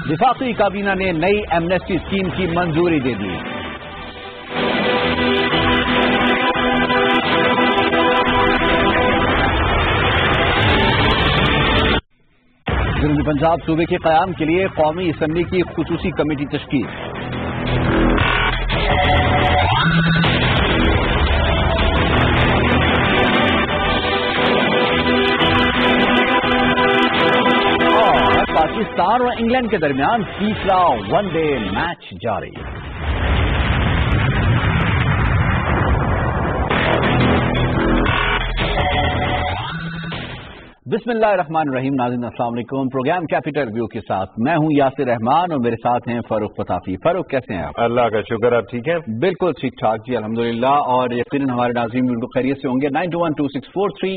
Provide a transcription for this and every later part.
वफाकी काबीना ने नई एमनेस्टी स्कीम की मंजूरी दे दी। जनूबी पंजाब सूबे के क़याम के लिए कौमी असम्बली की खुसूसी कमेटी तश्कील। और पाकिस्तान और इंग्लैंड के दरमियान तीसरा वनडे मैच जारी। बिस्मिल्लाहिर्रहमानिर्रहीम। नाज़रीन अस्सलाम वालेकुम। प्रोग्राम कैपिटल व्यू के साथ मैं हूं यासिर रहमान और मेरे साथ हैं फारूक फताफी। फारूक, कैसे हैं आप? अल्लाह का शुक्र, आप ठीक हैं? बिल्कुल ठीक ठाक जी, अल्हम्दुलिल्लाह। और यकीनन हमारे नाज़रीन बिल्कुल खैरियत से होंगे। 912643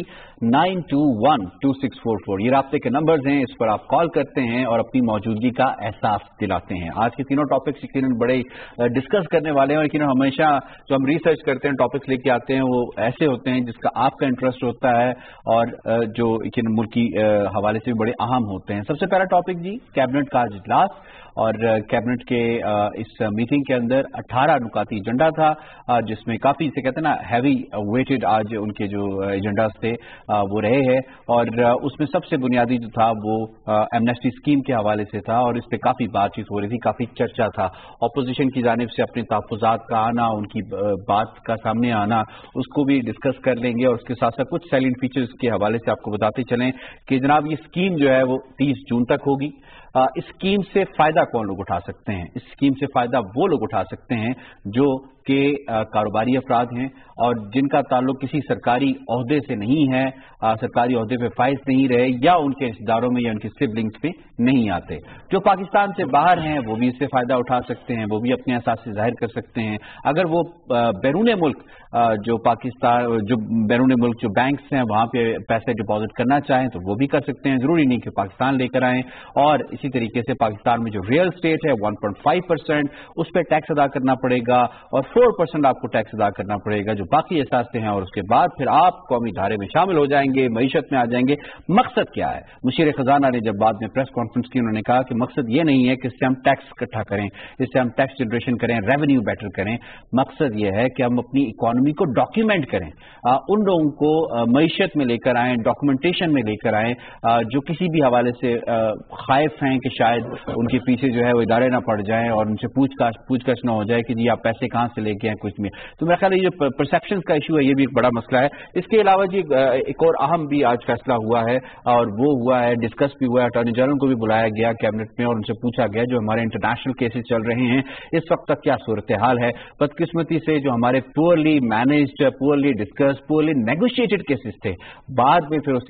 9212644 ये राब्ते के नंबर्स हैं, इस पर आप कॉल करते हैं और अपनी मौजूदगी का एहसास दिलाते हैं। आज के तीनों टॉपिक्स यकीनन बड़े डिस्कस करने वाले हैं और यकीनन हमेशा जो हम रिसर्च करते हैं, टॉपिक्स लेके आते हैं, वो ऐसे होते हैं जिसका आपका इंटरेस्ट होता है और जो यकीनन मुल्क की हवाले से भी बड़े अहम होते हैं। सबसे पहला टॉपिक जी, कैबिनेट का इजलास। और कैबिनेट के इस मीटिंग के अंदर 18 नुकाती एजेंडा था, जिसमें काफ़ी इसे कहते हैं ना हैवी वेटेड आज उनके जो एजेंडाज थे वो रहे हैं। और उसमें सबसे बुनियादी जो था वो एमनेस्टी स्कीम के हवाले से था और इस पर काफ़ी बातचीत हो रही थी, काफ़ी चर्चा था। अपोजिशन की जानिब से अपने तहफ़्फ़ुज़ात का आना, उनकी बात का सामने आना, उसको भी डिस्कस कर लेंगे। और उसके साथ साथ कुछ सैलेंट फीचर्स के हवाले से आपको बताते चलें कि जनाब ये स्कीम जो है वो 30 जून तक होगी। इस स्कीम से फायदा कौन लोग उठा सकते हैं? इस स्कीम से फायदा वो लोग उठा सकते हैं जो के कारोबारी अफराद हैं और जिनका ताल्लुक किसी सरकारी ओहदे से नहीं है, सरकारी ओहदे पे फाइज नहीं रहे या उनके रिश्तेदारों में या उनके सिबलिंग्स में नहीं आते। जो पाकिस्तान से बाहर हैं वो भी इससे फायदा उठा सकते हैं, वो भी अपने एहसास से जाहिर कर सकते हैं। अगर वो बैरून मुल्क जो पाकिस्तान जो बैरून मुल्क जो बैंक्स हैं वहाँ पे पैसे डिपॉजिट करना चाहें तो वो भी कर सकते हैं, ज़रूरी नहीं कि पाकिस्तान लेकर आएँ। और इसी तरीके से पाकिस्तान में जो रियल स्टेट है 1.5% उस पर टैक्स अदा करना पड़ेगा और 4% आपको टैक्स अदा करना पड़ेगा जो बाकी एहसास से हैं। और उसके बाद फिर आप कौमी धारे में शामिल हो जाएंगे, मईशत में आ जाएंगे। मकसद क्या है? मुशीर खजाना ने जब बाद में प्रेस कॉन्फ्रेंस की, उन्होंने कहा कि मकसद ये नहीं है कि इससे हम टैक्स इकट्ठा करें, इससे हम टैक्स जनरेशन करें, रेवेन्यू बेटर करें। मकसद ये है कि हम अपनी इकॉनमी को डॉक्यूमेंट करें, उन लोगों को मईशत में लेकर आएँ, डॉक्यूमेंटेशन में लेकर आएँ जो किसी भी हवाले से खाइफ हैं कि शायद उनके पीछे जो है वो इदारे ना पड़ जाएं और उनसे पूछताछ ना हो जाए कि जी आप पैसे कहाँ से लेके आए कुछ में। तो मेरा ख्याल है ये जो परसेप्शन का इशू है ये भी एक बड़ा मसला है। इसके अलावा जी एक और अहम भी आज फैसला हुआ है और वो हुआ है, डिस्कस भी हुआ है, अटॉर्नी जनरल को भी बुलाया गया कैबिनेट में और उनसे पूछा गया जो हमारे इंटरनेशनल केसेस चल रहे हैं इस वक्त तक क्या सूरत हाल है। बदकिस्मती से जो हमारे poorly managed, poorly discuss, poorly negotiated cases थे, बाद में फिर उसे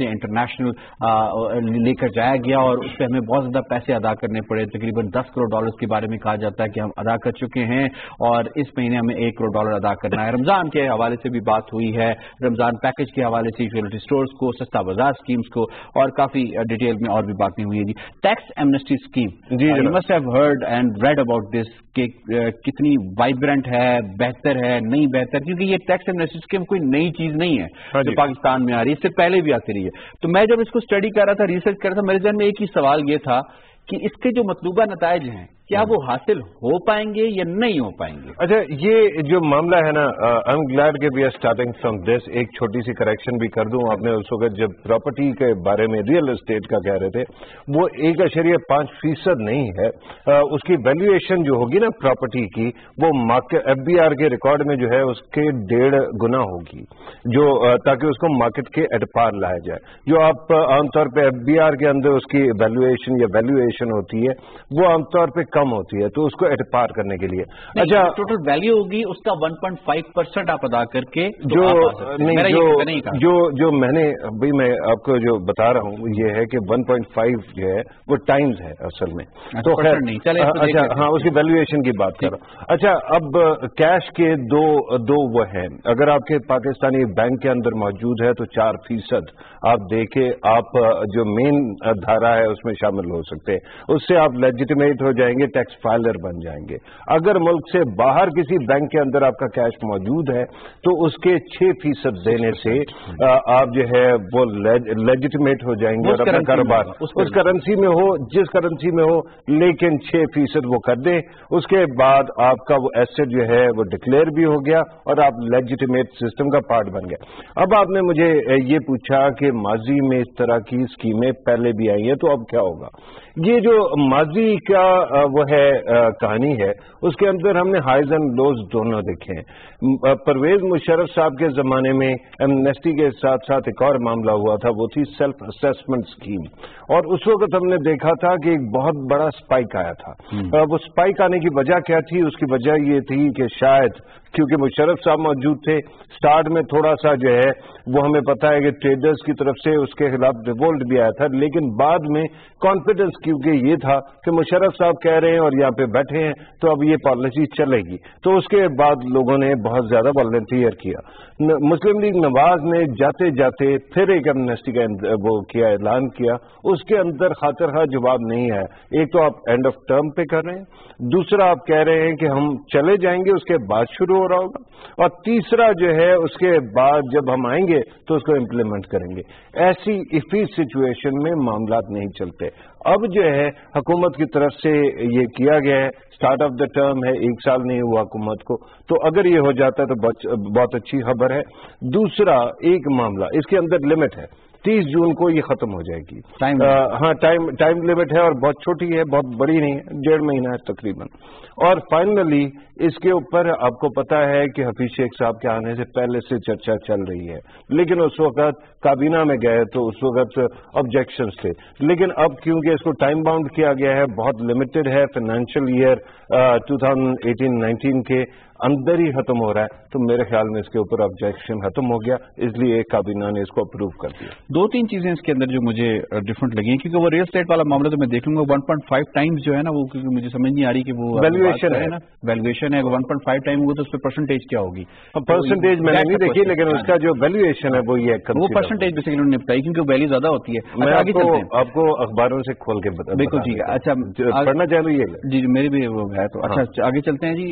इंटरनेशनल लेकर जाया गया और उस पर हमें बहुत ज्यादा पैसे अदा करने पड़े। तकरीबन $10 करोड़ के बारे में कहा जाता है कि हम अदा कर चुके हैं और इस महीने हमें $1 करोड़ अदा करना है। रमजान के हवाले से भी बात हुई है, रमजान पैकेज के हवाले से यूटिलिटी स्टोर्स को, सस्ता बाजार स्कीम्स को और काफी डिटेल में और भी बातें हुई है जी। Tax amnesty scheme, you must have heard and read about this कि कितनी वाइब्रेंट है, बेहतर है, नहीं बेहतर, क्योंकि ये टैक्स एमनेस्टी स्कीम कोई नई चीज नहीं है जो पाकिस्तान में आ रही है, इससे पहले भी आती रही है। तो मैं जब इसको स्टडी कर रहा था, रिसर्च कर रहा था, मेरे ज़हन में एक ही सवाल ये था कि इसके जो मतलूबा नताइज हैं क्या वो हासिल हो पाएंगे या नहीं हो पाएंगे? अच्छा, ये जो मामला है ना, आई एम ग्लैड कि we are starting from this. एक छोटी सी करेक्शन भी कर दूं, आपने उस वक्त जब प्रॉपर्टी के बारे में रियल एस्टेट का कह रहे थे, वो 1.5% नहीं है। उसकी वैल्यूएशन जो होगी ना प्रॉपर्टी की, वो मार्केट FBR के रिकॉर्ड में जो है उसके 1.5 गुना होगी, जो ताकि उसको मार्केट के एतपार लाया जाए। जो आप आमतौर पर FBR के अंदर उसकी वैल्यूएशन या वैल्यूएशन होती है वो आमतौर पर कम होती है, तो उसको एतपार करने के लिए अच्छा टोटल वैल्यू होगी उसका 1.5% आप अदा करके जो जो मैंने भाई मैं आपको जो बता रहा हूँ ये है कि 1.5 जो है वो टाइम्स है असल में। तो खैर नहीं चले। अच्छा हाँ, उसकी वैल्यूएशन की बात कर रहा हूँ। अच्छा, अब कैश के दो वो हैं। अगर आपके पाकिस्तानी बैंक के अंदर मौजूद है तो 4% आप देके आप जो मेन धारा है उसमें शामिल हो सकते हैं, उससे आप लेजिटिमेट हो जाएंगे, کے ٹیکس فائلر بن جائیں گے. اگر ملک سے باہر کسی بینک کے اندر آپ کا کیش موجود ہے تو اس کے 6% دینے سے آپ جو ہے وہ لیجیٹمیٹ ہو جائیں گے اور اپنا کاروبار اس کرنسی میں ہو جس کرنسی میں ہو, لیکن 6% وہ کر دیں. اس کے بعد آپ کا وہ ایسٹ جو ہے وہ ڈکلیئر بھی ہو گیا اور آپ لیجیٹمیٹ سسٹم کا پارٹ بن گئے. اب آپ نے مجھے یہ پوچھا کہ ماضی میں اس طرح کی اسکیمیں پہلے بھی آئی ہیں تو اب کیا ہوگا. یہ جو ماضی کا وہ ہے کہانی ہے اس کے اندر ہم نے ہائیز اینڈ لوز دونوں دیکھے ہیں. پرویز مشرف صاحب کے زمانے میں ایمنیسٹی کے ساتھ ساتھ ایک اور معاملہ ہوا تھا, وہ تھی سیلف اسیسمنٹ اسکیم, اور اس وقت ہم نے دیکھا تھا کہ ایک بہت بڑا اسپائک آیا تھا. وہ اسپائک آنے کی وجہ کیا تھی؟ اس کی وجہ یہ تھی کہ شاید کیونکہ مشرف صاحب موجود تھے, سٹارٹ میں تھوڑا سا جو ہے وہ ہمیں پتا ہے کہ ٹریڈرز کی طرف سے اس کے خلاف ریوولٹ بھی آیا تھا, لیکن بعد میں کانفیڈنس کیونکہ یہ تھا کہ مشرف صاحب کہہ رہے ہیں اور یہاں پہ بیٹھے ہیں تو اب یہ پالیسی چلے گی, تو اس کے بعد لوگوں نے بہت زیادہ والنٹیئر کیا. مسلم لیگ نواز نے جاتے جاتے پھر ایک ایمنیسٹی کا وہ کیا, اعلان کیا, اس کے اندر خاطر خواہ جواب نہیں ہے. ایک تو آپ اینڈ آف ٹرم پہ کر رہے ہیں, دوسرا آپ کہہ رہے ہیں کہ ہم چلے جائیں گے اس کے بعد شروع ہو رہا ہوگا, اور تیسرا جو ہے اس کے بعد جب ہم آئیں گے تو اس کو امپلیمنٹ کریں گے. ایسی افی سچویشن میں معاملات نہیں چلتے. اب جو ہے حکومت کی طرف سے یہ کیا گیا ہے, اسٹارٹ آف دا ٹرم ہے, 1 سال نہیں ہوا حکومت کو, تو اگر یہ ہو جاتا ہے تو بہت اچھی خبر ہے. دوسرا ایک معاملہ اس کے اندر لمٹ ہے, 30 جون کو یہ ختم ہو جائے گی. ہاں ٹائم لمٹ ہے اور بہت چھوٹی ہے, بہت بڑی نہیں ہے, 1.5 مہینہ ہے تقریباً. اور فائنلی اس کے اوپر آپ کو پتا ہے کہ حفیظ شیخ صاحب کے آنے سے پہلے سے چرچا چل رہی ہے, لیکن اس وقت کابینہ میں گئے تو اس وقت آبجیکشنز تھے. لیکن اب کیونکہ اس کو ٹائم باؤنڈ کیا گیا ہے, بہت لمیٹڈ ہے, فائنینشیل ایئر 2018-19 کے اندر ہی ختم ہو رہا ہے, تو میرے خیال میں اس کے اوپر آبجیکشن ختم ہو گیا, اس لیے کابینہ نے اس کو اپروو کر دیا. 2-3 چیزیں اس کے اندر جو مجھے ڈفرنٹ لگی ہیں, کیونکہ وہ ریل اسٹیٹ والا معاملہ تو میں دیکھ لوں گا 1.5 ٹائمز جو ہے نا, وہ کیونکہ مجھے سمجھ نہیں آ رہی کہ وہ ویلیویشن ہے نا, ویلیویشن ہے. 1.5 ٹائم ہوگا تو اس پہ پرسنٹیج کیا ہوگی؟ پرسنٹیج میں نے نہیں دیکھی, لیکن اس کا جو ویلیویشن ہے وہ یہ وہ پرسنٹیج بیسیکلی انہوں نے بتائی کیونکہ ویلیو زیادہ ہوتی ہے. میں آپ کو اخباروں سے کھول کے بتا. بالکل ٹھیک ہے. اچھا پڑھنا چاہیے جی میری بھی وہ ہے, تو اچھا آگے چلتے ہیں جی.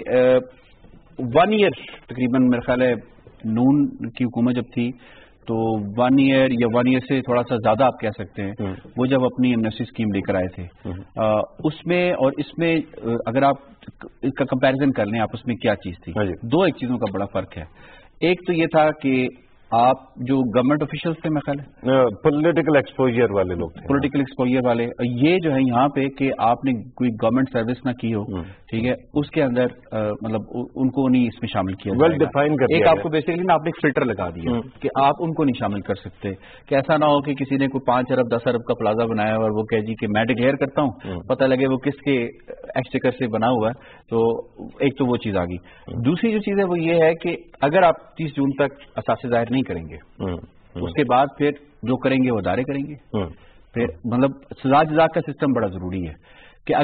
1 ایئر تقریباً میرا خیال ہے نون کی حکومت جب تھی تو 1 ایئر یا 1 ایئر سے تھوڑا سا زیادہ آپ کہہ سکتے ہیں, وہ جب اپنی ایمنیسٹی اسکیم لے کر آئے تھے, اس میں اور اس میں اگر آپ اس کا کمپیریزن کر لیں آپس میں کیا چیز تھی؟ 2 ایک چیزوں کا بڑا فرق ہے. ایک تو یہ تھا کہ آپ جو گورنمنٹ آفیشلز تھے, میرا خیال ہے پولیٹیکل ایکسپوجر والے لوگ تھے, پولیٹیکل ایکسپوجر والے, یہ جو ہے یہاں پہ کہ آپ نے کوئی گورنمنٹ سروس نہ کی ہو, ٹھیک ہے, اس کے اندر مطلب ان کو نہیں اس میں شامل کیا ویل ڈیفائن کر دیا. ایک آپ کو بیسیکلی نا آپ نے ایک فلٹر لگا دیا کہ آپ ان کو نہیں شامل کر سکتے, کہ ایسا نہ ہو کہ کسی نے کوئی 5 ارب 10 ارب کا پلازا بنایا اور وہ کہے جی کہ میں ڈکلیئر کرتا ہوں, پتہ لگے وہ کس کے ایکسچیکر سے بنا ہوا ہے. تو ایک تو وہ چیز آ گئی. دوسری جو چیز ہے وہ یہ ہے کہ اگر آپ 30 جون تک اثاثے ظاہر نہیں کریں گے, اس کے بعد پھر جو کریں گے وہ ادارے کریں گے. پھر مطلب سزا جزا کا سسٹم بڑا ضروری ہے کہ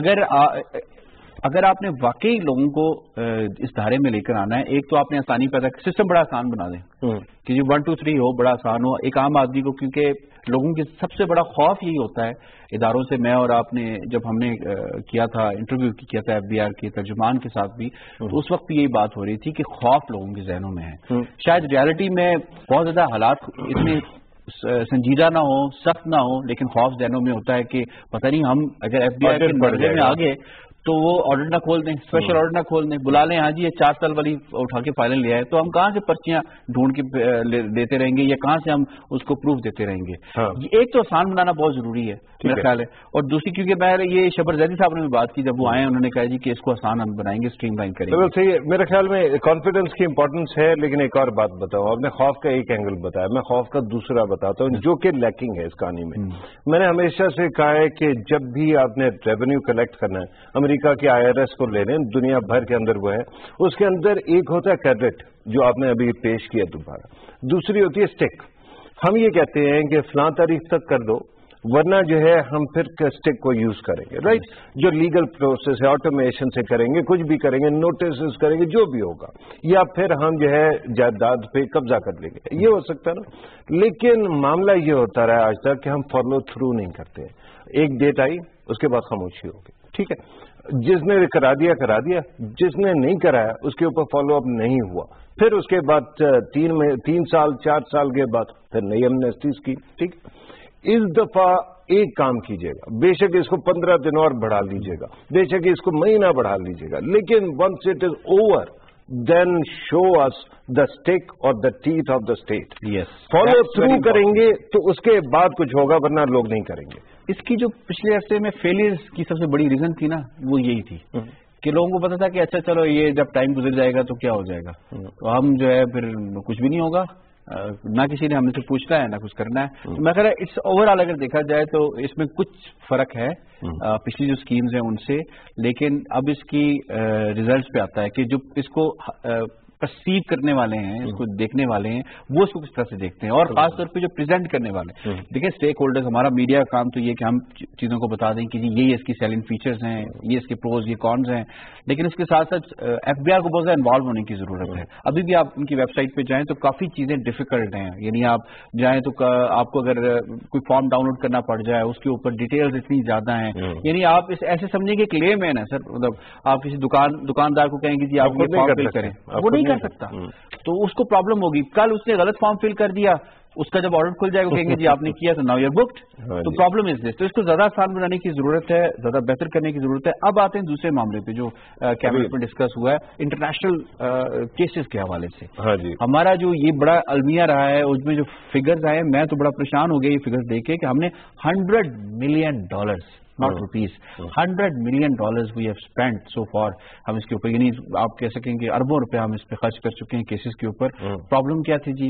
اگر آپ نے واقعی لوگوں کو اس دھارے میں لے کر آنا ہے, ایک تو آپ نے آسانی پیدا, سسٹم بڑا آسان بنا دیں کہ جی 1 2 3 ہو, بڑا آسان ہو ایک عام آدمی کو, کیونکہ لوگوں کے سب سے بڑا خوف یہی ہوتا ہے اداروں سے. میں اور آپ نے جب ہم نے کیا تھا انٹرویو کیا تھا FBR کے ترجمان کے ساتھ بھی, تو اس وقت یہی بات ہو رہی تھی کہ خوف لوگوں کے ذہنوں میں ہے. شاید ریالٹی میں بہت زیادہ حالات اتنے سنجیدہ نہ ہو, سخت نہ ہو, لیکن خوف ذہنوں میں ہوتا ہے کہ پتہ نہیں ہم اگر FBR کے مرحلے میں آگے تو وہ آرڈر نہ کھول دیں, اسپیشل آرڈر نہ کھول دیں, بلا لیں, ہاں جی یہ 4 سال والی اٹھا کے فائل لے آئے, تو ہم کہاں سے پرچیاں ڈھونڈ کے دیتے رہیں گے یا کہاں سے ہم اس کو پروف دیتے رہیں گے. ایک تو آسان بنانا بہت ضروری ہے میرا خیال ہے, اور دوسری کیونکہ میں یہ شبر زیدی صاحب نے بھی بات کی, جب وہ آئے انہوں نے کہا جی کہ اس کو آسان ہم بنائیں گے, اسٹریم لائن کریں گے. صحیح ہے, میرے خیال میں کانفیڈنس کی امپورٹنس ہے, لیکن ایک اور بات بتاؤں, آپ نے خوف کا ایک اینگل بتایا, میں خوف کا دوسرا بتاتا ہوں جو کہ لیکنگ ہے اس کہانی میں. میں نے ہمیشہ سے کہا ہے کہ جب بھی آپ نے ریونیو کلیکٹ کرنا ہے, امریکہ کے IRS کو لے لیں, دنیا بھر کے اندر وہ ہے, اس کے اندر ایک ہوتا ہے کریڈٹ جو آپ نے ابھی پیش کیا دوبارہ, دوسری ہوتی ہے اسٹک. ہم یہ کہتے ہیں کہ فلاں تاریخ تک کر دو, ورنہ جو ہے ہم پھر اسٹک کو یوز کریں گے, رائٹ, جو لیگل پروسیس ہے آٹومیشن سے کریں گے, کچھ بھی کریں گے, نوٹسز کریں گے, جو بھی ہوگا, یا پھر ہم جو ہے جائیداد پہ قبضہ کر لیں گے, یہ ہو سکتا ہے نا. لیکن معاملہ یہ ہوتا رہا آج تک کہ ہم فالو تھرو نہیں کرتے. ایک ڈیٹ آئی, اس کے بعد خاموشی ہو گئی. ٹھیک ہے. جس نے کرا دیا, جس نے نہیں کرایا اس کے اوپر فالو اپ نہیں ہوا, پھر اس کے بعد 3 سال 4 سال کے بعد پھر نئی ایمنیسٹی اسکیم. ٹھیک, اس دفعہ ایک کام کیجیے گا, بے شک اس کو 15 دن اور بڑھا لیجیے گا, بے شک اس کو مہینہ بڑھا لیجیے گا, لیکن once it is over then show is the stake اور the teeth of the state. Follow through کریں گے تو اس کے بعد کچھ ہوگا, ورنہ لوگ نہیں کریں گے. اس کی جو پچھلے ہفتے میں فیلئرز کی سب سے بڑی ریزن تھی نا, وہ یہی تھی کہ لوگوں کو پتا تھا کہ اچھا چلو یہ جب ٹائم گزر جائے گا تو کیا ہو جائے گا, تو ہم جو ہے پھر کچھ بھی نہیں ہوگا, نہ کسی نے ہم سے پوچھنا ہے نہ کچھ کرنا ہے. تو میں کہہ رہا اٹس اوور آل اگر دیکھا جائے تو اس میں کچھ فرق ہے پچھلی جو اسکیمز ہیں ان سے, لیکن اب اس کی ریزلٹس پہ آتا ہے کہ جو اس کو پرسیو کرنے والے ہیں, اس کو دیکھنے والے ہیں, وہ اس کو کس طرح سے دیکھتے ہیں, اور خاص طور پہ جو پریزنٹ کرنے والے ہیں. دیکھیں اسٹیک ہولڈرز, ہمارا میڈیا کا کام تو یہ کہ ہم چیزوں کو بتا دیں کہ یہ اس کی سیلنگ فیچرز ہیں, یہ اس کے پروز, یہ کونز ہیں, لیکن اس کے ساتھ ساتھ ایف بی آر کو بہت زیادہ انوالو ہونے کی ضرورت ہے. ابھی بھی آپ ان کی ویب سائٹ پہ جائیں تو کافی چیزیں ڈیفیکلٹ ہیں, یعنی آپ جائیں تو آپ کو اگر کوئی فارم ڈاؤن لوڈ کرنا پڑ جائے اس کے اوپر ڈیٹیلز اتنی زیادہ ہیں, یعنی آپ ایسے سمجھیں کہ ایک لے مین ہے سر, مطلب آپ کسی دکاندار کو کہیں گے جی آپ یہ فارم فل کریں, وہ نہیں کر سکتا, تو اس کو پرابلم ہوگی. کل اس نے غلط فارم فل کر دیا, اس کا جب آڈر کھل جائے گا کہیں گے جی آپ نے کیا تو ناؤ یو آر بکڈ, تو پرابلم از دس. تو اس کو زیادہ آسان بنانے کی ضرورت ہے, زیادہ بہتر کرنے کی ضرورت ہے. اب آتے ہیں دوسرے معاملے پہ جو کیبنٹ میں ڈسکس ہوا ہے, انٹرنیشنل کیسز کے حوالے سے. ہمارا جو یہ بڑا المیہ رہا ہے, اس میں جو فگرز آئے, میں تو بڑا پریشان ہو گیا یہ فگرز دیکھ کے کہ ہم نے $100 million, not rupees, $100 million we have spent so far. ہم اس کے اوپر, یعنی آپ کہہ سکیں کہ اربوں روپے ہم اس پہ خرچ کر چکے ہیں کیسز کے اوپر. پرابلم کیا تھی جی,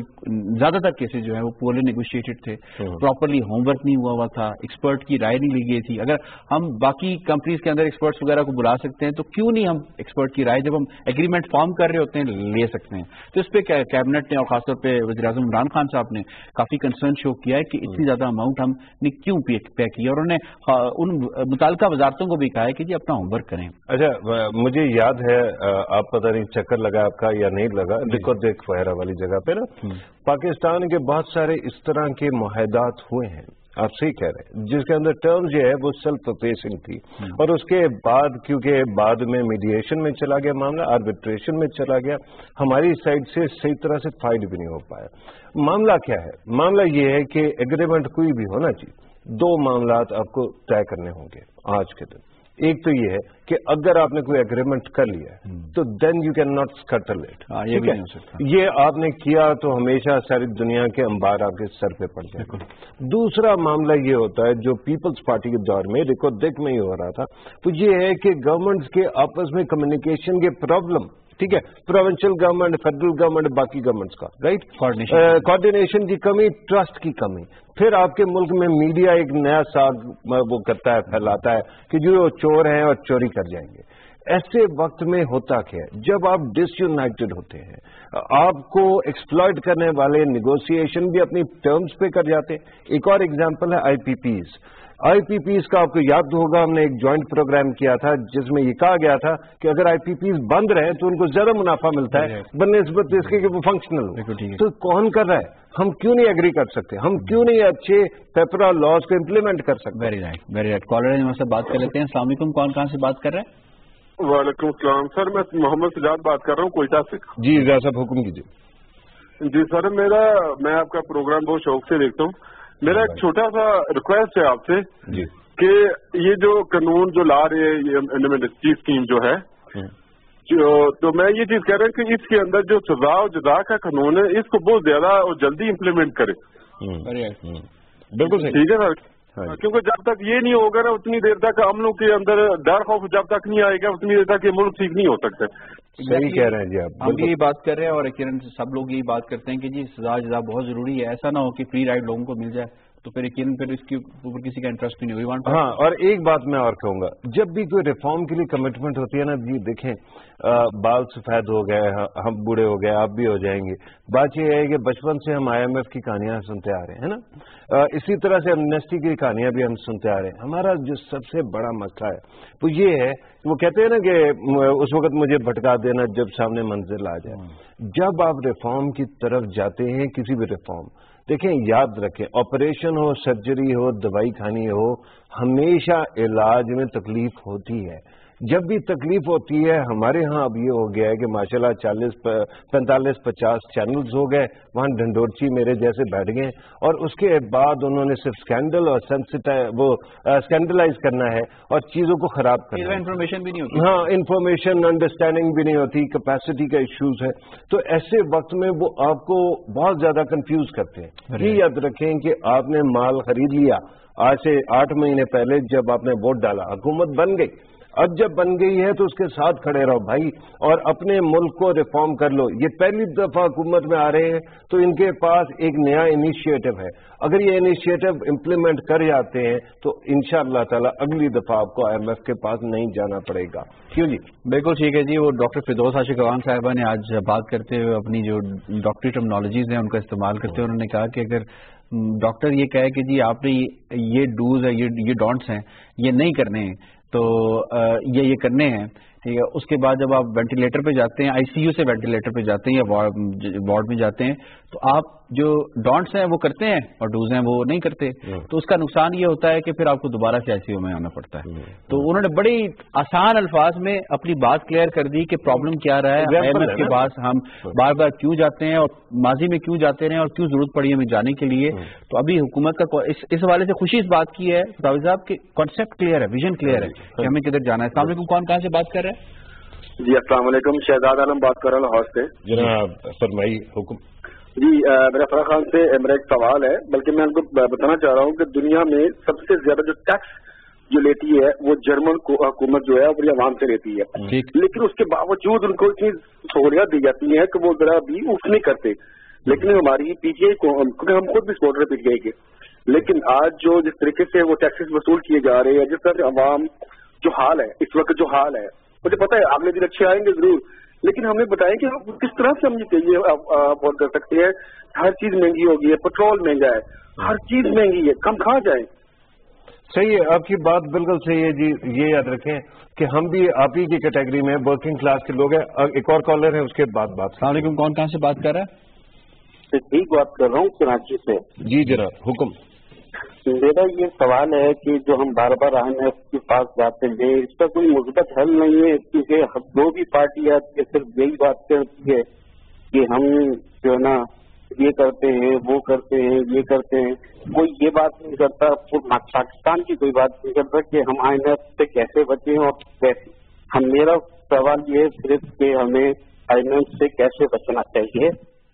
زیادہ تر کیسز جو ہیں وہ پورلی نیگوشیٹڈ تھے, پراپرلی ہوم ورک نہیں ہوا تھا, ایکسپرٹ کی رائے نہیں لی گئی تھی. اگر ہم باقی کمپنیز کے اندر ایکسپرٹس وغیرہ کو بلا سکتے ہیں تو کیوں نہیں ہم ایکسپرٹ کی رائے جب ہم ایگریمنٹ فارم کر رہے ہوتے ہیں لے سکتے ہیں. تو اس پہ کیبنٹ نے اور خاص طور پہ وزیر اعظم عمران خان صاحب نے کافی کنسرن شو کیا ہے کہ اتنی زیادہ اماؤنٹ ہم نے کیوں پے کیا, اور انہوں نے ان متعلقہ وزارتوں کو بھی کہا ہے کہ جی اپنا ہوم ورک کریں. اچھا, مجھے یاد ہے آپ پتہ نہیں چکر لگا آپ کا یا نہیں لگا, دیکھو دیکھ وغیرہ والی جگہ پہ نا, پاکستان کے بہت سارے اس طرح کے معاہدات ہوئے ہیں, آپ صحیح کہہ رہے ہیں, جس کے اندر ٹرم جو ہے وہ سیلف فیسنگ تھی, اور اس کے بعد کیونکہ بعد میں میڈیشن میں چلا گیا معاملہ, آربیٹریشن میں چلا گیا, ہماری سائڈ سے صحیح طرح سے فائل بھی نہیں ہو پایا. معاملہ کیا ہے؟ معاملہ یہ ہے کہ ایگریمنٹ کوئی بھی ہونا چاہیے, 2 معاملات آپ کو طے کرنے ہوں گے آج کے دن. ایک تو یہ ہے کہ اگر آپ نے کوئی ایگریمنٹ کر لیا ہے تو then you can not scuttle it. یہ آپ نے کیا تو ہمیشہ ساری دنیا کے انبار آپ کے سر پہ پڑ جائے گا. دوسرا معاملہ یہ ہوتا ہے جو پیپلز پارٹی کے دور میں دیکھو دیکھ میں ہی ہو رہا تھا, تو یہ ہے کہ گورنمنٹس کے آپس میں کمیونیکیشن کے پرابلم, ٹھیک ہے, پروونشل گورنمنٹ, فیڈرل گورنمنٹ, باقی گورنمنٹس کا رائٹ کوآرڈینیشن کی کمی, ٹرسٹ کی کمی. پھر آپ کے ملک میں میڈیا ایک نیا ساگ وہ کرتا ہے, پھیلاتا ہے کہ جو چور ہیں اور چوری کر جائیں گے. ایسے وقت میں ہوتا کیا ہے, جب آپ ڈس یونائٹڈ ہوتے ہیں, آپ کو ایکسپلائٹ کرنے والے نیگوسیشن بھی اپنی ٹرمز پہ کر جاتے ہیں. ایک اور ایگزامپل ہے آئی پی پیز کا. آپ کو یاد ہوگا ہم نے ایک جوائنٹ پروگرام کیا تھا جس میں یہ کہا گیا تھا کہ اگر آئی پی پیز بند رہے تو ان کو زیادہ منافع ملتا ہے بنسبت اس کے کہ وہ فنکشنل ہو. تو کون کر رہا ہے؟ ہم کیوں نہیں ایگری کر سکتے؟ ہم کیوں نہیں اچھے پیپر اور لاز کو امپلیمنٹ کر سکتے؟ Very right. کالر ہم سے بات کر لیتے ہیں. السلام علیکم, کون کہاں سے بات کر رہے ہیں؟ وعلیکم السلام سر, میں محمد سجاد بات کر رہا ہوں کوئٹہ سے. جی صاحب حکم کیجیے. جی سر, میں آپ کا پروگرام بہت شوق سے دیکھتا ہوں. میرا ایک چھوٹا سا ریکویسٹ ہے آپ سے جی کہ یہ جو قانون جو لا رہے ہیں, یہ ایمنسٹی اسکیم جو ہے, تو میں یہ چیز کہہ رہا ہوں کہ اس کے اندر جو سزا و جزا کا قانون ہے اس کو بہت زیادہ اور جلدی امپلیمنٹ کرے. بالکل ٹھیک ہے سر, کیونکہ جب تک یہ نہیں ہوگا نا اتنی دیر تک عملوں کے اندر ڈر خوف جب تک نہیں آئے گا اتنی دیر تک یہ ملک ٹھیک نہیں ہو سکتا. صحیح کہہ رہے ہیں جی آپ. ہم یہی بات کر رہے ہیں اور یقیناً سب لوگ یہی بات کرتے ہیں کہ جی سزا جزا بہت ضروری ہے. ایسا نہ ہو کہ فری رائڈ لوگوں کو مل جائے تو پھر یقیناً پھر اس کے اوپر کسی کا انٹرسٹ بھی نہیں ہوئی. ہاں, اور ایک بات میں اور کہوں گا, جب بھی کوئی ریفارم کے لیے کمٹمنٹ ہوتی ہے نا جی, دیکھیں بال سفید ہو گئے, ہم بوڑھے ہو گئے, آپ بھی ہو جائیں گے. بات یہ ہے کہ بچپن سے ہم آئی ایم ایف کی کہانیاں سنتے آ رہے ہیں نا, اسی طرح سے ایمنسٹی کی کہانیاں بھی ہم سنتے آ رہے ہیں. ہمارا جو سب سے بڑا مسئلہ ہے وہ یہ ہے, وہ کہتے ہیں نا کہ اس وقت مجھے بھٹکا دینا جب سامنے منزل آ جائے. جب آپ ریفارم کی طرف جاتے ہیں, کسی بھی ریفارم, دیکھیں یاد رکھیں آپریشن ہو सर्जरी हो दवाई खानी हो ہمیشہ علاج میں تکلیف ہوتی ہے. جب بھی تکلیف ہوتی ہے ہمارے ہاں اب یہ ہو گیا ہے کہ ماشاءاللہ 40-45-50 چینلز ہو گئے, وہاں ڈنڈورچی میرے جیسے بیٹھ گئے اور اس کے بعد انہوں نے صرف اسکینڈل اور اسکینڈلائز کرنا ہے اور چیزوں کو خراب کرنا ہے. انفارمیشن بھی نہیں ہوتی. ہاں انفارمیشن انڈرسٹینڈنگ بھی نہیں ہوتی, کیپیسٹی کا ایشوز ہے. تو ایسے وقت میں وہ آپ کو بہت زیادہ کنفیوز کرتے ہیں. یہ یاد رکھیں کہ آپ نے مال خرید لیا آج سے 8 مہینے پہلے جب آپ نے ووٹ ڈالا, حکومت بن گئی, اب جب بن گئی ہے تو اس کے ساتھ کھڑے رہو بھائی اور اپنے ملک کو ریفارم کر لو. یہ پہلی دفعہ حکومت میں آ رہے ہیں تو ان کے پاس ایک نیا انیشیٹو ہے. اگر یہ انیشیٹو امپلیمنٹ کر جاتے ہیں تو انشاءاللہ تعالی اگلی دفعہ آپ کو IMF کے پاس نہیں جانا پڑے گا. کیوں جی؟ بالکل ٹھیک ہے جی. وہ ڈاکٹر فردوس عاشق عوان صاحبہ نے آج بات کرتے ہوئے اپنی جو ڈاکٹری ٹرمنالوجیز ہیں ان کا استعمال کرتے ہوئے انہوں نے کہا کہ اگر ڈاکٹر یہ کہے کہ جی آپ نے یہ ڈوز ہے یہ ڈونٹس ہیں یہ نہیں کرنے ہیں تو یہ کرنے ہیں, ٹھیک ہے, اس کے بعد جب آپ وینٹیلیٹر پہ جاتے ہیں ICU سے وینٹیلیٹر پہ جاتے ہیں یا وارڈ میں جاتے ہیں تو آپ جو ڈونٹس ہیں وہ کرتے ہیں اور ڈوز ہیں وہ نہیں کرتے, تو اس کا نقصان یہ ہوتا ہے کہ پھر آپ کو دوبارہ سے ICU میں آنا پڑتا ہے. تو انہوں نے بڑی آسان الفاظ میں اپنی بات کلیئر کر دی کہ پرابلم کیا رہا ہے, IMF کے پاس ہم بار بار کیوں جاتے ہیں اور ماضی میں کیوں جاتے رہے اور کیوں ضرورت پڑی ہمیں جانے کے لیے. تو ابھی حکومت کا اس حوالے سے خوشی اس بات کی ہے راوی صاحب کہ کانسیپٹ کلیئر ہے, ویژن کلیئر ہے کہ ہمیں کدھر جانا ہے. السلام علیکم, کون کہاں سے بات کر رہے ہیں؟ جی السلام علیکم, شہزاد عالم بات کر رہا ہوں لاہور سے. جناب فرمائی حکم. جی میرا فرح خان سے میرا ایک سوال ہے, بلکہ میں ان کو بتانا چاہ رہا ہوں کہ دنیا میں سب سے زیادہ جو ٹیکس جو لیتی ہے وہ جرمن حکومت جو ہے وہ عوام سے لیتی ہے, لیکن اس کے باوجود ان کو اتنی سہولیات دی جاتی ہیں کہ وہ ذرا بھی اف نہیں کرتے. لیکن ہماری PTI کو, کیونکہ ہم خود بھی سپورٹر ہیں PTI کے, لیکن آج جو جس طریقے سے وہ ٹیکسز وصول کیے جا رہے ہیں, جس طرح سے عوام جو حال ہے اس وقت جو حال ہے, مجھے پتا ہے اگلے دن اچھے آئیں گے ضرور, لیکن ہمیں بتائیں کہ کس طرح سے ہم یہ افورڈ کر سکتے ہیں. ہر چیز مہنگی ہو گئی ہے, پیٹرول مہنگا ہے, ہر چیز مہنگی ہے, کم کھا جائیں. صحیح ہے, آپ کی بات بالکل صحیح ہے جی. یہ یاد رکھیں کہ ہم بھی آپ ہی کی کیٹیگری میں ورکنگ کلاس کے لوگ ہیں. ایک اور کالر ہے, اس کے بعد بات. السلام علیکم, کون کہاں سے بات کر رہا ہے؟ ٹھیک بات کر رہا ہوں کراچی سے. جی جناب حکم. میرا یہ سوال ہے کہ جو ہم بار بار IMF کے پاس جاتے ہیں اس کا کوئی مثبت حل نہیں ہے, کیونکہ جو بھی پارٹی آتی ہے صرف یہی بات کرتی ہے کہ ہم جو ہے نا یہ کرتے ہیں وہ کرتے ہیں یہ کرتے ہیں, کوئی یہ بات نہیں کرتا. پاکستان کی کوئی بات نہیں کرتا کہ ہم IMF سے کیسے بچیں اور کیسے. میرا سوال یہ صرف کہ ہمیں IMF سے کیسے بچنا چاہیے.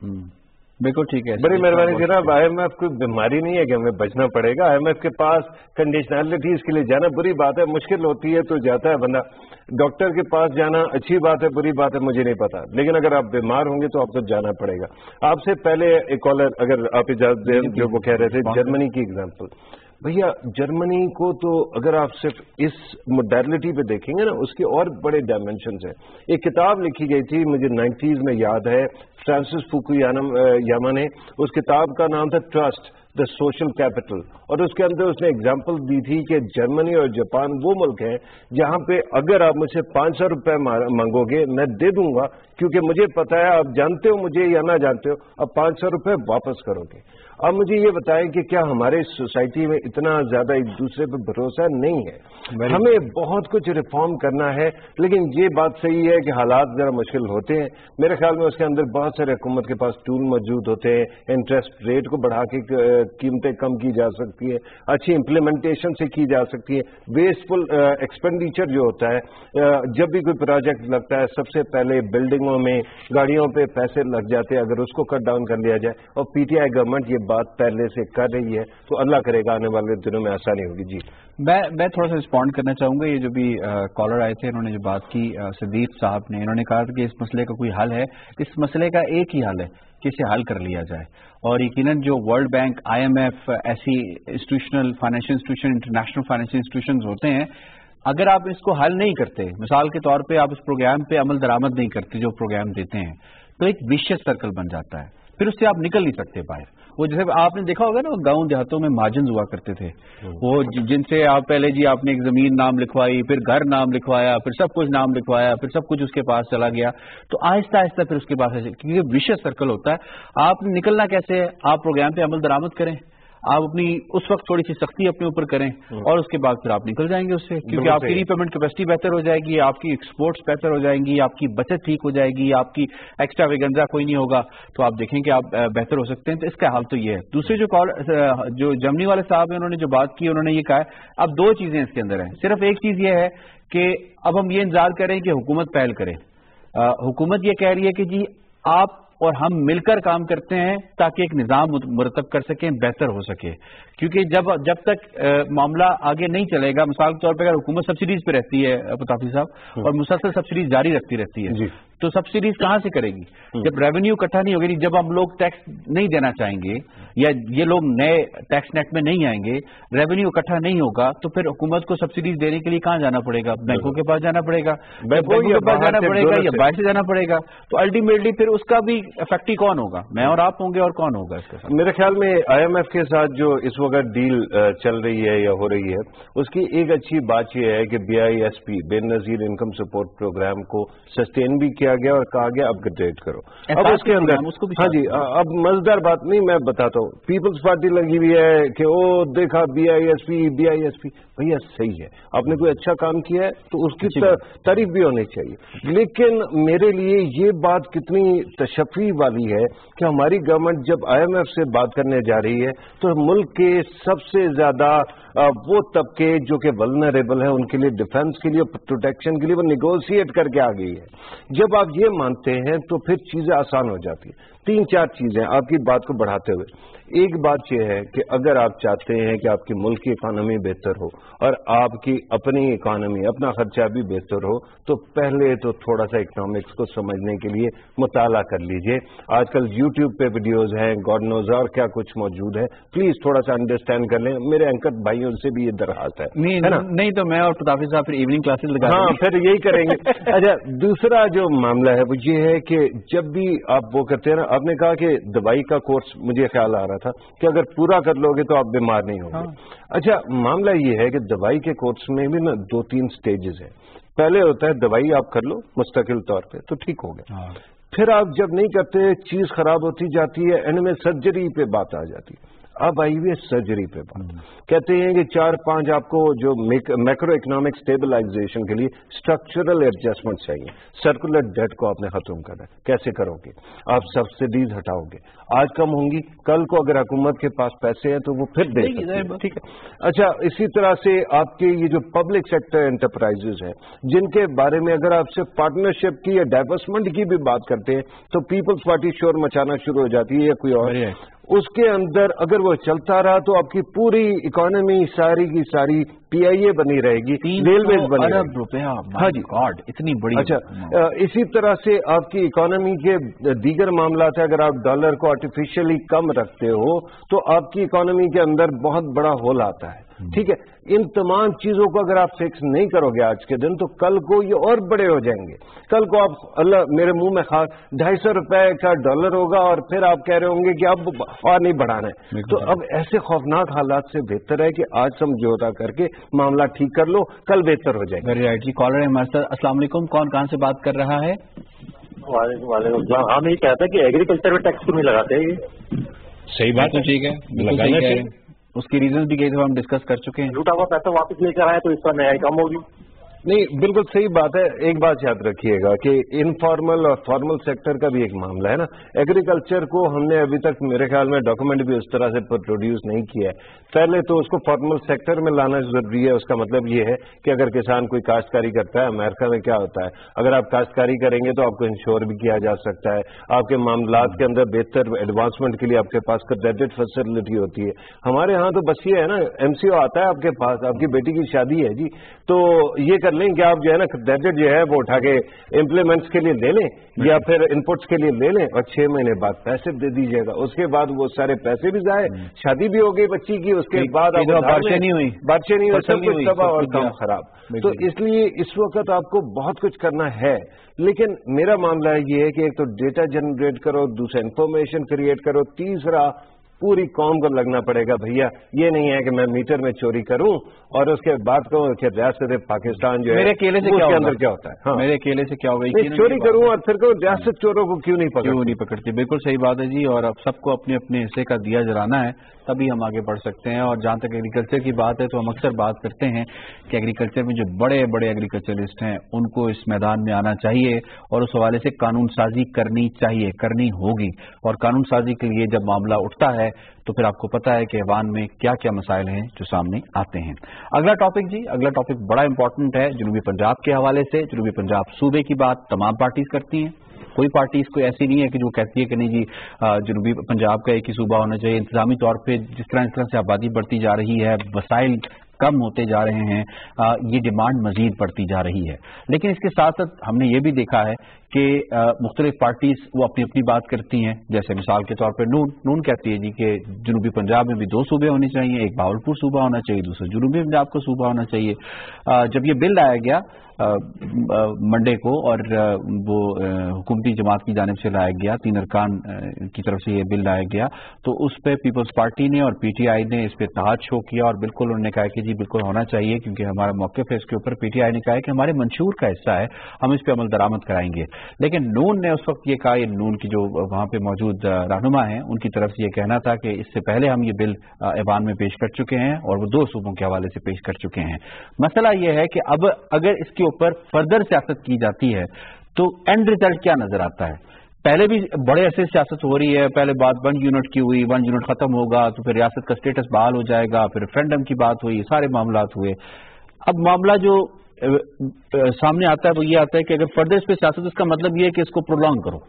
بالکل ٹھیک ہے, بڑی مہربانی جناب. IMF کوئی بیماری نہیں ہے کہ ہمیں بچنا پڑے گا. IMF کے پاس کنڈیشنلٹیز کے لیے جانا بری بات ہے, مشکل ہوتی ہے تو جاتا ہے بندہ. ڈاکٹر کے پاس جانا اچھی بات ہے بری بات ہے مجھے نہیں پتا, لیکن اگر آپ بیمار ہوں گے تو آپ کو جانا پڑے گا. آپ سے پہلے ایک کالر اگر آپ اجازت دیں, جو وہ کہہ رہے تھے جرمنی کی اگزامپل. بھیا جرمنی کو تو اگر آپ صرف اس موڈیلٹی پہ دیکھیں گے نا, اس کے اور بڑے ڈائمینشنز ہیں. ایک کتاب لکھی گئی تھی مجھے 90s میں یاد ہے, فرانسس فوکویاما نے. اس کتاب کا نام تھا ٹرسٹ دا سوشل کیپٹل, اور اس کے اندر اس نے اگزامپل دی تھی کہ جرمنی اور جاپان وہ ملک ہیں جہاں پہ اگر آپ مجھ سے 500 روپے مانگو گے میں دے دوں گا, کیونکہ مجھے پتا ہے آپ جانتے ہو مجھے یا نہ جانتے ہو, اب 500 روپے واپس کرو گے. اب مجھے یہ بتائیں کہ کیا ہمارے سوسائٹی میں اتنا زیادہ ایک دوسرے پہ بھروسہ نہیں ہے؟ ہمیں بہت کچھ ریفارم کرنا ہے, لیکن یہ بات صحیح ہے کہ حالات ذرا مشکل ہوتے ہیں. میرے خیال میں اس کے اندر بہت سارے حکومت کے پاس ٹول موجود ہوتے ہیں. انٹرسٹ ریٹ کو بڑھا کے قیمتیں کم کی جا سکتی ہے, اچھی امپلیمنٹیشن سے کی جا سکتی ہے. ویسٹفل ایکسپینڈیچر جو ہوتا ہے, جب بھی کوئی پروجیکٹ لگتا ہے سب سے پہلے بلڈنگوں میں گاڑیوں پہ پیسے لگ جاتے ہیں, اگر اس کو کٹ ڈاؤن کر لیا جائے, اور PTI گورنمنٹ یہ بات پہلے سے کر رہی ہے تو اللہ کرے گا آنے والے دنوں میں آسانی ہوگی. جی میں تھوڑا سا رسپونڈ کرنا چاہوں گا. یہ جو بھی کالر آئے تھے انہوں نے جو بات کی, صدیق صاحب نے, انہوں نے کہا کہ اس مسئلے کا کوئی حل ہے. اس مسئلے کا ایک ہی حل ہے کہ اسے حل کر لیا جائے, اور یقیناً جو ورلڈ بینک IMF ایسی institutional financial institution international financial institutions ہوتے ہیں, اگر آپ اس کو حل نہیں کرتے, مثال کے طور پہ آپ اس پروگرام پہ عمل درآمد نہیں کرتے جو پروگرام دیتے ہیں, تو ایک ویشیس سرکل بن جاتا ہے, پھر اس سے آپ نکل نہیں سکتے باہر. وہ जैसे आपने देखा होगा ना, गांव देहातों में महाजन हुआ करते थे, वो जिनसे आप पहले जी आपने एक जमीन नाम लिखवाई, फिर घर नाम लिखवाया, फिर सब कुछ नाम लिखवाया, फिर सब कुछ उसके पास चला गया, तो आहिस्ता आहिस्ता फिर उसके पास, क्योंकि विशेष सर्कल होता है। आप निकलना कैसे है, आप प्रोग्राम पे अमल दरामद करें, आप अपनी उस वक्त थोड़ी सी सख्ती अपने ऊपर करें और उसके बाद फिर आप निकल जाएंगे उससे, क्योंकि आपकी रीपेमेंट कैपेसिटी बेहतर हो जाएगी, आपकी एक्सपोर्ट्स बेहतर हो जाएंगी, आपकी बचत ठीक हो जाएगी, आपकी एक्स्ट्रा वेगंजा कोई नहीं होगा, तो आप देखें कि आप बेहतर हो सकते हैं। तो इसका हाल तो ये है। दूसरे जो जर्मनी वाले साहब हैं, उन्होंने जो बात की, उन्होंने ये कहा है अब दो चीजें इसके अंदर हैं। सिर्फ एक चीज ये है कि अब हम ये इंतजार करें कि हुकूमत पहल करे। हुकूमत ये कह रही है कि जी आप और हम मिलकर काम करते हैं ताकि एक निज़ाम मुरतब कर सकें, बेहतर हो सके, क्योंकि जब तक मामला आगे नहीं चलेगा, मिसाल के तौर पर अगर हुकूमत सब्सिडीज पे रहती है पताफी साहब, और मुसलसल सब्सिडीज जारी रखती रहती है, तो सब्सिडीज कहाँ से करेगी जब रेवेन्यू इकट्ठा नहीं होगी, जब हम लोग टैक्स नहीं देना चाहेंगे या ये लोग नए टैक्स नेट में नहीं आएंगे, रेवेन्यू इकट्ठा नहीं होगा, तो फिर हुकूमत को सब्सिडीज देने के लिए कहाँ जाना पड़ेगा? बैंकों के पास जाना पड़ेगा, बैंकों के पास जाना पड़ेगा या बाहर से जाना पड़ेगा। तो अल्टीमेटली फिर उसका भी इफेक्ट कौन होगा? मैं और आप होंगे, और कौन होगा इसके साथ? मेरे ख्याल में IMF के साथ जो इस वक्त डील चल रही है या हो रही है, उसकी एक अच्छी बात यह है कि BISP Benazir income support programme को सस्टेन भी किया गया और कहा गया अपग्रेड करो। अब उसके अंदर हाँ जी, अब मजेदार बात नहीं, मैं बताता हूँ, पीपल्स पार्टी लगी हुई है कि ओ देखा BISP, भैया सही है, आपने कोई अच्छा काम किया है तो उसकी तारीफ भी होनी चाहिए, लेकिन मेरे लिए ये बात कितनी तशफ़ी वाली है कि हमारी गवर्नमेंट जब IMF से बात करने जा रही है तो मुल्क के सबसे ज्यादा वो तबके जो कि वल्नरेबल है उनके लिए डिफेंस के लिए, प्रोटेक्शन के लिए वो निगोशिएट करके आ गई है। जब आप ये मानते हैं तो फिर चीजें आसान हो जाती है। 3-4 चीजें आपकी बात को बढ़ाते हुए, एक बात यह है कि अगर आप चाहते हैं कि आपकी मुल्क की इकानमी बेहतर हो और आपकी अपनी इकानमी, अपना खर्चा भी बेहतर हो, तो पहले तो थोड़ा सा इकोनॉमिक्स को समझने के लिए मुताला कर लीजिए। आजकल यूट्यूब पे वीडियोज हैं, गॉड नोज और क्या कुछ मौजूद है, प्लीज थोड़ा सा अंडरस्टैंड कर लें। मेरे एंकर भाइयों से भी ये दरखास्त है ना? नहीं तो मैं और पताफी साहब फिर इवनिंग क्लासेस लगा, हाँ फिर यही करेंगे। अच्छा, दूसरा जो मामला है वो ये है कि जब भी आप वो करते हैं ना, आपने कहा कि दवाई का कोर्स, मुझे ख्याल आ रहा था कि अगर पूरा कर लोगे तो आप बीमार नहीं होंगे। अच्छा, मामला ये है कि दवाई के कोर्स में भी ना 2-3 स्टेजेस हैं। पहले होता है दवाई आप कर लो मुस्तकिल तौर पे तो ठीक हो गया, फिर आप जब नहीं करते, चीज खराब होती जाती है, एंड में सर्जरी पे बात आ जाती है। अब आई हुई सर्जरी पे बात, कहते हैं कि 4-5 आपको जो मैक्रो इकोनॉमिक स्टेबलाइजेशन के लिए स्ट्रक्चरल एडजस्टमेंट चाहिए। सर्कुलर डेट को आपने खत्म करना है, कैसे करोगे? आप सब्सिडीज हटाओगे, आज कम होंगी, कल को अगर हुकूमत के पास पैसे हैं तो वो फिर दे सकती है, ठीक है। अच्छा, इसी तरह से आपके ये जो पब्लिक सेक्टर एंटरप्राइजेज हैं, जिनके बारे में अगर आप सिर्फ पार्टनरशिप की या डाइवर्समेंट की भी बात करते हैं तो पीपल्स पार्टी शोर मचाना शुरू हो जाती है या कोई और, उसके अंदर अगर वो चलता रहा तो आपकी पूरी इकोनॉमी सारी की सारी PIA बनी रहेगी, रेलवेज बनी रहेगी। हाँ जी, गॉड, इतनी बड़ी। अच्छा, इसी तरह से आपकी इकोनॉमी के दीगर मामला है, अगर आप डॉलर को आर्टिफिशियली कम रखते हो तो आपकी इकोनॉमी के अंदर बहुत बड़ा होल आता है, ठीक है। इन तमाम चीजों को अगर आप फिक्स नहीं करोगे आज के दिन तो कल को ये और बड़े हो जाएंगे। कल को आप, अल्लाह मेरे मुंह में खास, 250 रुपए का डॉलर होगा और फिर आप कह रहे होंगे कि अब और नहीं बढ़ाना है। तो अब ऐसे खौफनाक हालात से बेहतर है कि आज समझौता करके मामला ठीक कर लो, कल बेहतर हो जाएगा। वेरी राइट जी। कॉलर है हमारे साथ। अस्सलाम वालेकुम, कौन कहां से बात कर रहा है? वालेकुम सलाम। हम ये कहते हैं कि एग्रीकल्चर में टैक्स क्यों नहीं लगाते? सही बात है, ठीक है, लगाना चाहिए। उसकी रीजन भी कई दफा हम डिस्कस कर चुके हैं। लूटा हुआ पैसा वापस लेकर आए तो इस पर न्याय कम होगी। नहीं, बिल्कुल सही बात है। एक बात याद रखिएगा कि इनफॉर्मल और फॉर्मल सेक्टर का भी एक मामला है ना। एग्रीकल्चर को हमने अभी तक मेरे ख्याल में डॉक्यूमेंट भी उस तरह से प्रोड्यूस नहीं किया है। पहले तो उसको फॉर्मल सेक्टर में लाना जरूरी है। उसका मतलब ये है कि अगर किसान कोई काश्तकारी करता है, अमेरिका में क्या होता है, अगर आप काश्तकारी करेंगे तो आपको इंश्योर भी किया जा सकता है, आपके मामलात के अंदर बेहतर एडवांसमेंट के लिए आपके पास क्रेडिट फैसिलिटी होती है। हमारे यहाँ तो बस ये है ना, MCO आता है आपके पास, आपकी बेटी की शादी है जी, तो ये कर लें कि आप जो है ना क्रेडिट जो है वो उठा के इम्प्लीमेंट्स के लिए ले लें या फिर इनपुट्स के लिए ले लें और 6 महीने बाद पैसे दे दीजिएगा। उसके बाद वो सारे पैसे भी जाए, शादी भी हो गई बच्ची की, उसके बाद बारिशें नहीं हुई, सब कुछ तबाह और काम खराब। तो इसलिए इस वक्त आपको बहुत कुछ करना है, लेकिन मेरा मामला ये है कि एक तो डेटा जनरेट करो, दूसरा इंफॉर्मेशन क्रिएट करो, तीसरा पूरी कौम को लगना पड़ेगा भैया ये नहीं है कि मैं मीटर में चोरी करूं और उसके बाद कहूं कि रियासत पाकिस्तान जो है मेरे अकेले से उसके अंदर क्या होता है। हाँ। मेरे अकेले से क्या होगा, चोरी करूं और फिर कहूं रियासत चोरों को क्यों नहीं पकड़ती। बिल्कुल सही बात है जी, और अब सबको अपने अपने हिस्से का दिया जलाना है, तभी हम आगे बढ़ सकते हैं। और जहां तक एग्रीकल्चर की बात है तो हम अक्सर बात करते हैं कि एग्रीकल्चर में जो बड़े बड़े एग्रीकल्चरिस्ट हैं उनको इस मैदान में आना चाहिए और उस हवाले से कानून साजी करनी चाहिए, करनी होगी। और कानून साजी के लिए जब मामला उठता है तो फिर आपको पता है कि ऐवान में क्या क्या मसाइल हैं जो सामने आते हैं। अगला टॉपिक जी, अगला टॉपिक बड़ा इंपॉर्टेंट है जनूबी पंजाब के हवाले से। जनूबी पंजाब सूबे की बात तमाम पार्टीज करती हैं, कोई पार्टी इसको ऐसी नहीं है कि जो कहती है कि नहीं जी जनूबी पंजाब का एक ही सूबा होना चाहिए। इंतजामी तौर पे जिस तरह से आबादी बढ़ती जा रही है, वसाइल कम होते जा रहे हैं, ये डिमांड मजीद बढ़ती जा रही है। लेकिन इसके साथ साथ हमने ये भी देखा है कि मुख्तलिफ पार्टीज वो अपनी अपनी बात करती हैं। जैसे मिसाल के तौर पर नून कहती है जी कि जनूबी पंजाब में भी 2 सूबे होने चाहिए, एक भावलपुर सूबा होना चाहिए, दूसरा जनूबी पंजाब का सूबा होना चाहिए। जब ये बिल लाया गया मंडे को और वो हुकूमती जमात की जानिब से लाया गया, 3 अरकान की तरफ से ये बिल लाया गया, तो उस पर पीपल्स पार्टी ने और पीटीआई ने इस पर इत्तेहाद शो किया और बिल्कुल उन्होंने कहा कि जी बिल्कुल होना चाहिए क्योंकि हमारा मौक़िफ़ है इसके ऊपर। पीटीआई ने कहा कि हमारे मंशूर का हिस्सा है, हम इस पर अमल दरामद कराएंगे। लेकिन नून ने उस वक्त ये कहा, ये नून की जो वहाँ पे मौजूद रहनुमा हैं उनकी तरफ से ये कहना था कि इससे पहले हम ये बिल ऐवान में पेश कर चुके हैं और वो 2 सूबों के हवाले से पेश कर चुके हैं। मसला ये है कि अब अगर इसके ऊपर फर्दर सियासत की जाती है तो एंड रिजल्ट क्या नजर आता है। पहले भी बड़े ऐसे सियासत हो रही है, पहले बात 1 यूनिट की हुई, 1 यूनिट खत्म होगा तो फिर रियासत का स्टेटस बहाल हो जाएगा, फिर रेफरेंडम की बात हुई, सारे मामलात हुए। अब मामला जो सामने आता है वो ये आता है कि अगर फर्दर इस पे सियासत, इसका मतलब ये है कि इसको प्रोलॉन्ग करो।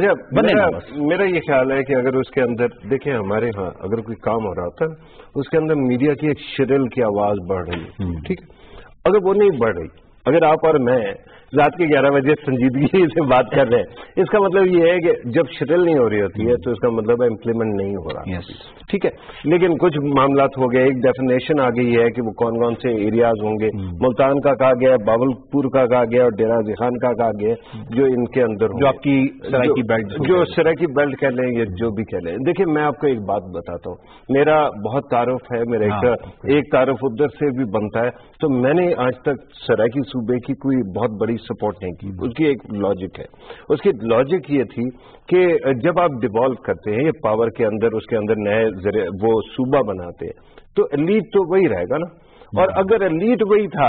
अच्छा, मेरा ये ख्याल है कि अगर उसके अंदर देखें हमारे यहाँ अगर कोई काम हो रहा होता है उसके अंदर मीडिया की एक शिरल की आवाज बढ़ रही है, ठीक है, अगर वो नहीं बढ़ रही, अगर आप और मैं रात के 11 बजे संजीदगी से बात कर रहे हैं, इसका मतलब ये है कि जब शिरल नहीं हो रही होती है तो इसका मतलब है इम्प्लीमेंट नहीं हो रहा। ठीक है, लेकिन कुछ मामलात हो गए, एक डेफिनेशन आ गई है कि वो कौन कौन से एरियाज होंगे। मुल्तान का कहा गया, बावलपुर का कहा गया और डेरा गाजी खान का कहा गया जो इनके अंदर जो आपकी सराइकी बेल्ट, जो सराइकी बेल्ट कह लें या जो भी कह लें। देखिए मैं आपको एक बात बताता हूँ, मेरा बहुत तारुफ है, मेरा एक तारुफ उधर से भी बनता है, तो मैंने आज तक सराइकी सूबे की कोई बहुत बड़ी सपोर्ट नहीं की। उसकी एक लॉजिक है, उसकी लॉजिक ये थी कि जब आप डिवॉल्व करते हैं ये पावर के अंदर, उसके अंदर नए वो सूबा बनाते हैं तो एलीट तो वही रहेगा ना। और अगर एलीट वही था,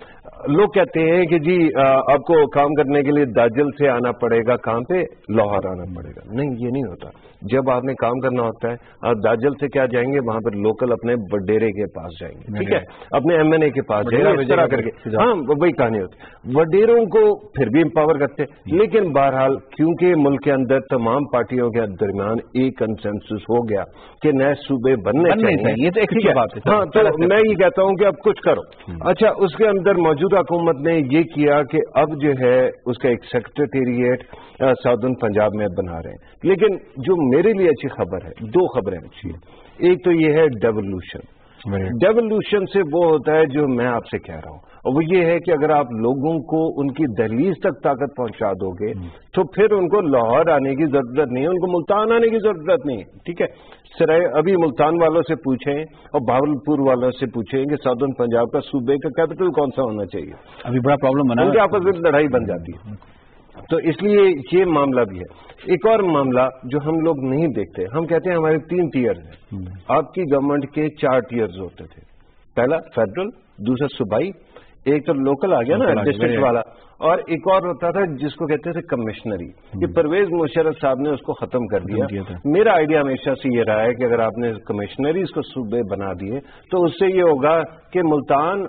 लोग कहते हैं कि जी आपको काम करने के लिए दाजल से आना पड़ेगा, कहाँ पे, लाहौर आना पड़ेगा। नहीं, ये नहीं होता। जब आपने काम करना होता है आप दाजल से क्या जाएंगे, वहां पर लोकल अपने वडेरे के पास जाएंगे, ठीक है, अपने एमएनए के पास जाएंगे, इस तरह करके। हाँ, वही कहानी होती। वडेरों को फिर भी एम्पावर करते हैं, लेकिन बहरहाल क्योंकि मुल्क के अंदर तमाम पार्टियों के दरमियान एक कंसेंसस हो गया कि नए सूबे बनने चाहिए, ये तो एक अच्छी बात है। हाँ, तो मैं ये कहता हूँ कि अब कुछ करो। अच्छा, उसके अंदर मौजूदा हुकूमत ने ये किया कि अब जो है उसका एक सेक्रेटेरिएट साउदर्न पंजाब में बना रहे हैं। लेकिन जो मेरे लिए अच्छी खबर है, 2 खबरें अच्छी है। एक तो ये है डेवोल्यूशन। डेवोल्यूशन से वो होता है जो मैं आपसे कह रहा हूं, और वो ये है कि अगर आप लोगों को उनकी दहलीज तक ताकत पहुंचा दोगे तो फिर उनको लाहौर आने की जरूरत नहीं है, उनको मुल्तान आने की जरूरत नहीं है, ठीक है। सराय अभी मुल्तान वालों से पूछें और भावलपुर वालों से पूछें कि साउदर्न पंजाब का सूबे का कैपिटल कौन सा होना चाहिए, अभी बड़ा प्रॉब्लम बना, उनके आपस में लड़ाई बन जाती है। तो इसलिए ये मामला भी है। एक और मामला जो हम लोग नहीं देखते, हम कहते हैं हमारे 3 टीयर हैं। आपकी गवर्नमेंट के 4 टीयर्स होते थे, पहला फेडरल, दूसरा सूबाई, एक तो लोकल आ गया ना डिस्ट्रिक्ट वाला, और एक और होता था जिसको कहते थे कमिश्नरी। ये परवेज मुशर्रफ साहब ने उसको खत्म कर दिया। मेरा आइडिया हमेशा से ये रहा है कि अगर आपने कमिश्नरीज को सूबे बना दिए तो उससे ये होगा कि मुल्तान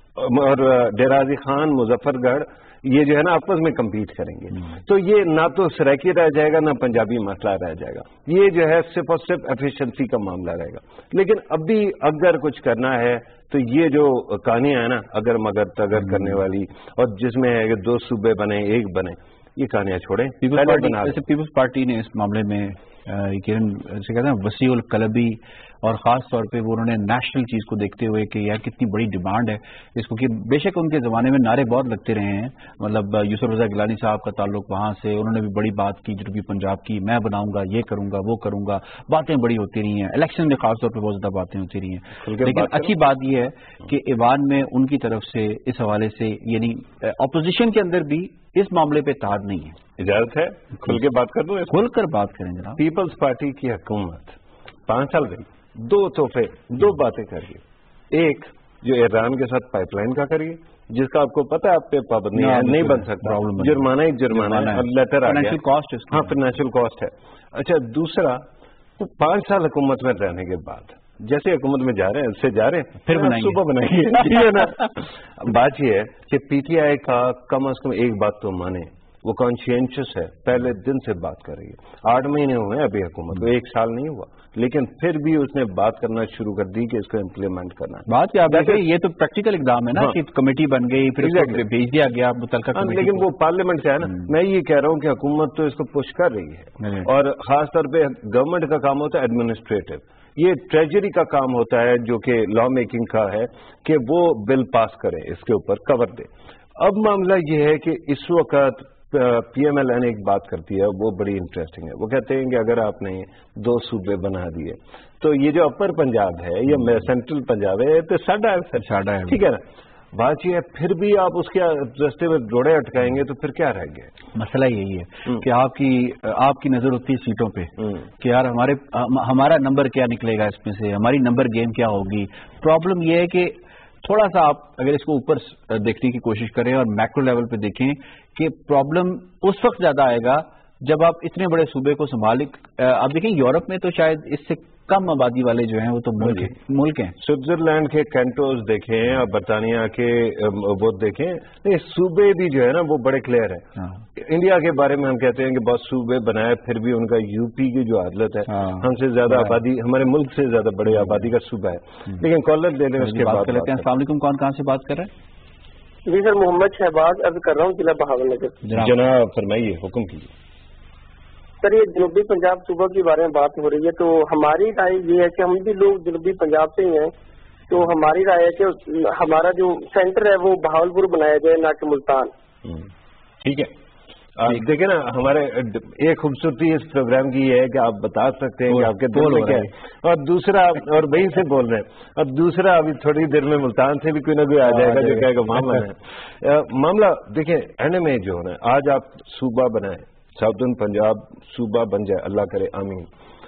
और डेरा गाजी खान, मुजफ्फरगढ़, ये जो है ना आपस में कम्पीट करेंगे। तो ये ना तो सराइकी रह जाएगा ना पंजाबी मसला रह जाएगा, ये जो है सिर्फ और सिर्फ एफिशिएंसी का मामला रहेगा। लेकिन अभी अगर कुछ करना है तो ये जो कहानियां है ना अगर मगर तगर करने वाली, और जिसमें है कि 2 सूबे बने 1 बने, ये कहानियां छोड़ें। पीपल्स पार्टी ने इस मामले में किरण से कहते हैं वसीउल कलबी, और ख़ास तौर पे वो उन्होंने नेशनल चीज़ को देखते हुए कि यार कितनी बड़ी डिमांड है इसको, कि बेशक उनके ज़माने में नारे बहुत लगते रहे हैं, मतलब यूसुफ रज़ा गिलानी साहब का ताल्लुक वहाँ से, उन्होंने भी बड़ी बात की जनूबी पंजाब की, मैं बनाऊंगा, ये करूंगा, वो करूंगा, बातें बड़ी होती रही हैं, इलेक्शन में खास तौर पर बहुत ज़्यादा बातें होती रही हैं। लेकिन अच्छी बात यह है कि ईवान में उनकी तरफ से इस हवाले से, यानी अपोजिशन के अंदर भी इस मामले पे इत्तेहाद नहीं है। इजाजत है खुल के बात कर दूं? खुल कर बात करें जनाब। पीपल्स पार्टी की हुकूमत 5 साल गई, 2 तोहफे, 2 बातें करिए। एक जो ईरान के साथ पाइपलाइन का करिए, जिसका आपको पता है आप पे पाबंदी है, नहीं बन सकता, जुर्माना ही जुर्माना है, और लेटर आ गया, हाँ फाइनेंशियल कॉस्ट है। अच्छा, दूसरा तो 5 साल हुकूमत में रहने के बाद जैसे हुकूमत में जा रहे हैं उससे जा रहे हैं, फिर सुबह बनाएंगे ना। बात यह है कि पीटीआई का कम अज कम एक बात तो माने, वो कॉन्शियंशियस है, पहले दिन से बात कर रही है। 8 महीने हुए अभी हुकूमत को, 1 साल नहीं हुआ, लेकिन फिर भी उसने बात करना शुरू कर दी कि इसको इम्प्लीमेंट करना है। बात क्या है, ये तो प्रैक्टिकल एग्जाम है ना, कि कमिटी बन गई, फिर भेज दिया गया मुतल्लिका कमेटी। लेकिन वो पार्लियामेंट से है ना। मैं ये कह रहा हूँ कि हुकूमत तो इसको पुश कर रही है, और खासतौर पर गवर्नमेंट का काम होता है एडमिनिस्ट्रेटिव, ये ट्रेजरी का काम होता है जो कि लॉ मेकिंग का है कि वो बिल पास करे, इसके ऊपर कवर दे। अब मामला ये है कि इस वक्त PMLN एक बात करती है, वो बड़ी इंटरेस्टिंग है। वो कहते हैं कि अगर आपने 2 सूबे बना दिए तो ये जो अपर पंजाब है या सेंट्रल पंजाब है तो साडा है, ठीक है ना। बात ये है, फिर भी आप उसके रास्ते में जोड़े अटकाएंगे तो फिर क्या रह गया? मसला यही है कि आपकी नजर होती है सीटों पे कि यार हमारा नंबर क्या निकलेगा इसमें से, हमारी नंबर गेम क्या होगी। प्रॉब्लम ये है कि थोड़ा सा आप अगर इसको ऊपर देखने की कोशिश करें और मैक्रो लेवल पे देखें कि प्रॉब्लम उस वक्त ज्यादा आएगा जब आप इतने बड़े सूबे को संभालें। आप देखें यूरोप में तो शायद इससे कम आबादी वाले जो हैं वो तो मुल्क हैं। स्विट्जरलैंड के कैंटोस देखें और बरतानिया के वो देखें, नहीं सूबे भी जो है ना वो बड़े क्लियर है। हाँ। इंडिया के बारे में हम कहते हैं कि बहुत सूबे बनाए, फिर भी उनका यूपी की जो हालत है, हमसे ज्यादा आबादी, हमारे मुल्क से ज्यादा बड़े आबादी का सूबा है। लेकिन कॉलर ले लें, उसके बाद लेते हैं। अस्सलाम वालेकुम, कौन कहाँ से बात कर रहे हैं? जी सर, मोहम्मद शहबाज अर्ज कर रहा हूँ, जिला बहावलनगर। जनाब फरमाइए, हुक्म कीजिए। सर, ये जनूबी पंजाब सूबा के बारे में बात हो रही है, तो हमारी राय ये है कि हम भी लोग जनूबी पंजाब से ही हैं, तो हमारी राय है कि हमारा जो सेंटर है वो बहावलपुर बनाया जाए, ना कि मुल्तान। ठीक है, देखिए ना, हमारे एक खूबसूरती इस प्रोग्राम की है कि आप बता सकते हैं कि आपके दिल में क्या है, और दूसरा, और वहीं से बोल रहे हैं, और दूसरा अभी थोड़ी देर में मुल्तान से भी कोई ना कोई आ जाएगा जो कहेगा मामला है। मामला देखिए, एंड में जो है आज आप सूबा बनाए, साउथर्न पंजाब सूबा बन जाए, अल्लाह करे आमीन।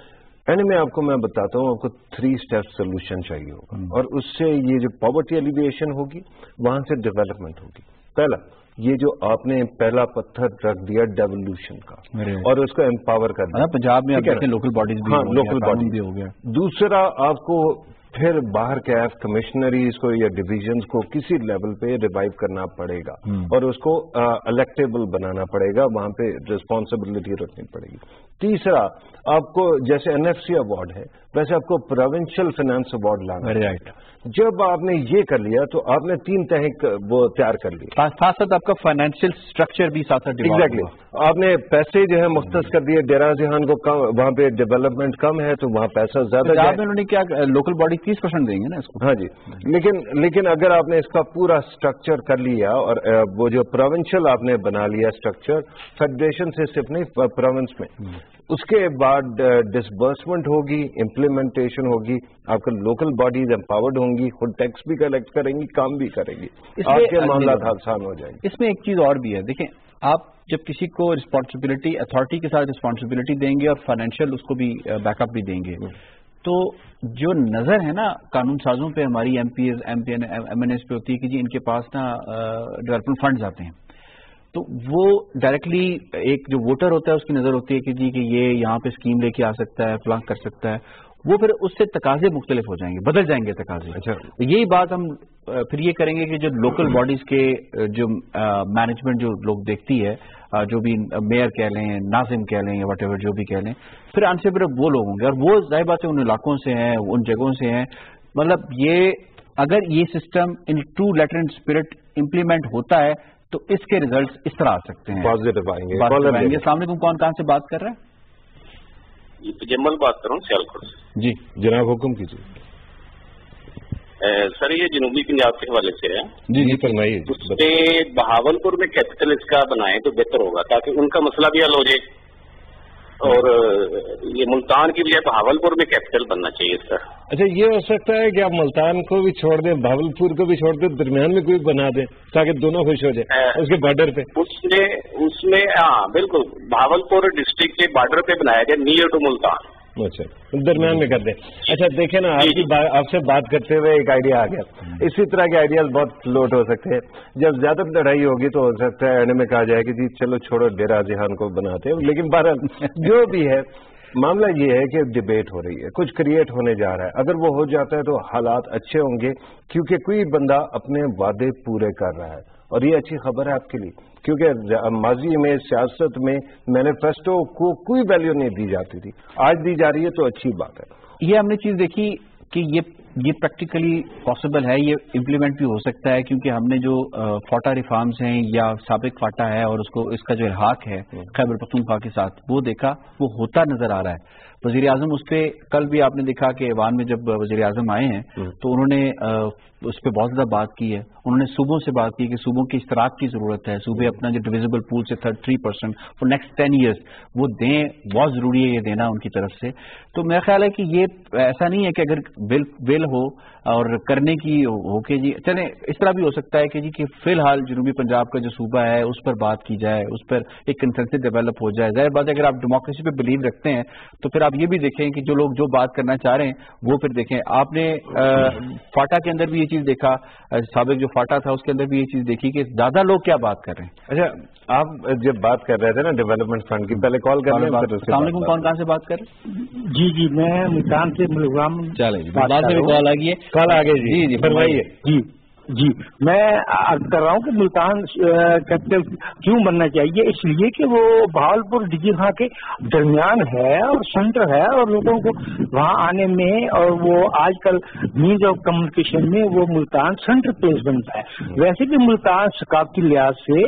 एंड में आपको मैं बताता हूँ, आपको 3 स्टेप सोल्यूशन चाहिए होगा, और उससे ये जो पॉवर्टी एलिविएशन होगी, वहां से डेवलपमेंट होगी। पहला, ये जो आपने पहला पत्थर रख दिया डेवोल्यूशन का, और उसको एम्पावर कर दिया। पंजाब में आप लोकल बॉडीज भी, लोकल बॉडी भी हो गया। दूसरा, आपको फिर बाहर कैफ कमिश्नरीज को या डिविजन्स को किसी लेवल पे रिवाइव करना पड़ेगा, और उसको इलेक्टेबल बनाना पड़ेगा, वहां पे रिस्पॉन्सिबिलिटी रखनी पड़ेगी। तीसरा, आपको जैसे NFC अवार्ड है वैसे आपको प्रोविंशियल फाइनेंस अवार्ड लाना है। राइट, जब आपने ये कर लिया तो आपने 3 तहक वो तैयार कर लिया, साथ साथ आपका फाइनेंशियल स्ट्रक्चर भी साथ साथ। एग्जैक्टली, आपने पैसे जो है मुख्तस कर दिए। डेरा जहान को कम, वहाँ पे डेवलपमेंट कम है तो वहाँ पैसा ज्यादा। उन्होंने क्या लोकल बॉडी 30% देंगे ना इसको। हाँ जी, लेकिन अगर आपने इसका पूरा स्ट्रक्चर कर लिया, और वो जो प्रोविंशियल आपने बना लिया स्ट्रक्चर, फेडरेशन से सिर्फ नहीं प्रोविंस में, उसके बाद डिसबर्समेंट होगी, इम्प्लीमेंटेशन होगी, आपका लोकल बॉडीज एम्पावर्ड होंगी, खुद टैक्स भी कलेक्ट करेंगी, काम भी करेंगी, आपके मामला आसान हो जाएंगे। इसमें एक चीज और भी है, देखें, आप जब किसी को रिस्पॉन्सिबिलिटी अथॉरिटी के साथ रिस्पॉन्सिबिलिटी देंगे और फाइनेंशियल उसको भी बैकअप भी देंगे, तो जो नजर है ना कानून साजों पे, हमारी MPs, MNS पे होती है कि जी इनके पास ना डेवलपमेंट फंड्स आते हैं, तो वो डायरेक्टली एक जो वोटर होता है उसकी नजर होती है कि जी कि ये यहाँ पे स्कीम लेके आ सकता है, फलां कर सकता है, वो फिर उससे तकाजे मुख्तलिफ हो जाएंगे, बदल जाएंगे तकाजे। अच्छा, तो यही बात हम फिर ये करेंगे कि जो लोकल बॉडीज के जो मैनेजमेंट जो लोग देखती है, जो भी मेयर कह लें, नाजिम कह लें, या वट एवर जो भी कह लें, फिर आंसर फिर वो लोग होंगे, और वो जाहिर बात है उन इलाकों से हैं, उन जगहों से हैं। मतलब ये अगर ये system in true letter and spirit implement होता है तो इसके रिजल्ट्स इस तरह आ सकते हैं, पॉजिटिव आएंगे। अस्सलाम वालेकुम, कौन कहाँ से बात कर रहे हैं? ये तजम्मल बात कर रहा हूँ सियालकोट से। जी जनाब हुक्म कीजिए। सर ये जनूबी पंजाब के हवाले से है। जी जी फरमाइए। उससे बहावलपुर में कैपिटल इसका बनाए तो बेहतर होगा, ताकि उनका मसला भी हल हो जाए, और ये मुल्तान की बजाय बहावलपुर में कैपिटल बनना चाहिए इसका। अच्छा ये हो सकता है कि आप मुल्तान को भी छोड़ दें, बहावलपुर को भी छोड़ दें, दरमियान में कोई बना दें ताकि दोनों खुश हो जाए उसके बॉर्डर पे। उसमें हाँ बिल्कुल, बहावलपुर डिस्ट्रिक्ट के बॉर्डर पे बनाया जाए, नियर टू मुल्तान। अच्छा दरमियान में कर दें। अच्छा देखें ना, आपसे बात करते हुए एक आइडिया आ गया। इसी तरह के आइडियाज बहुत फ्लोट हो सकते हैं। जब ज्यादा लड़ाई होगी तो हो सकता है एंड में कहा जाए कि जी चलो छोड़ो डेरा जिहान को बनाते हैं। लेकिन बहरहाल जो भी है मामला ये है कि डिबेट हो रही है, कुछ क्रिएट होने जा रहा है। अगर वो हो जाता है तो हालात अच्छे होंगे, क्योंकि कोई बंदा अपने वादे पूरे कर रहा है और ये अच्छी खबर है आपके लिए, क्योंकि माजी में सियासत में मैनिफेस्टो को कोई वैल्यू नहीं दी जाती थी, आज दी जा रही है तो अच्छी बात है। ये हमने चीज देखी कि ये प्रैक्टिकली पॉसिबल है, ये इम्प्लीमेंट भी हो सकता है, क्योंकि हमने जो फाटा रिफॉर्म्स हैं या साबिक फाटा है और उसको इसका जो इल्हाक है खैबर पख्तूनख्वा के साथ, वो देखा, वो होता नजर आ रहा है। वजीर आजम उस पर कल भी आपने देखा कि ऐवान में जब वजीर आजम आए हैं तो उन्होंने उस पर बहुत ज्यादा बात की है। उन्होंने सूबों से बात की कि सूबों की इश्तराक की जरूरत है, सूबे अपना जो डिविजिबल पूल से 3% फॉर नेक्स्ट 10 ईयर्स वो दें, बहुत जरूरी है ये देना उनकी तरफ से। तो मेरा ख्याल है कि ये ऐसा नहीं है कि अगर बिल हो और करने की हो के जी चले, इस तरह भी हो सकता है कि जी कि फिलहाल जनूबी पंजाब का जो सूबा है उस पर बात की जाए, उस पर एक कंसेंसस डेवलप हो जाए। जाहिर बात है अगर आप डेमोक्रेसी पे बिलीव रखते हैं तो फिर आप ये भी देखें कि जो लोग जो बात करना चाह रहे हैं वो फिर देखें। आपने फाटा के अंदर भी ये चीज देखा, साबिक जो फाटा था उसके अंदर भी ये चीज देखी कि ज्यादा लोग क्या बात कर रहे हैं। अच्छा आप जब बात कर रहे थे ना डेवलपमेंट फंड की, पहले कॉल कर रहे हैं, कौन कहाँ से बात कर रहे हैं? जी मैं मुल्तान से मुलगाम। चले बाद में कॉल आ गई है, कॉल आ गई जी फरमाइए। जी मैं अर्ज कर रहा हूँ कि मुल्तान कैपिटल क्यों बनना चाहिए, इसलिए कि वो बहावलपुर डिजीहा के दरमियान है और सेंटर है, और लोगों को वहाँ आने में और वो आजकल मीन्स ऑफ कम्युनिकेशन में वो मुल्तान सेंटर प्लेस बनता है। वैसे भी मुल्तान सकाफती लिहाज से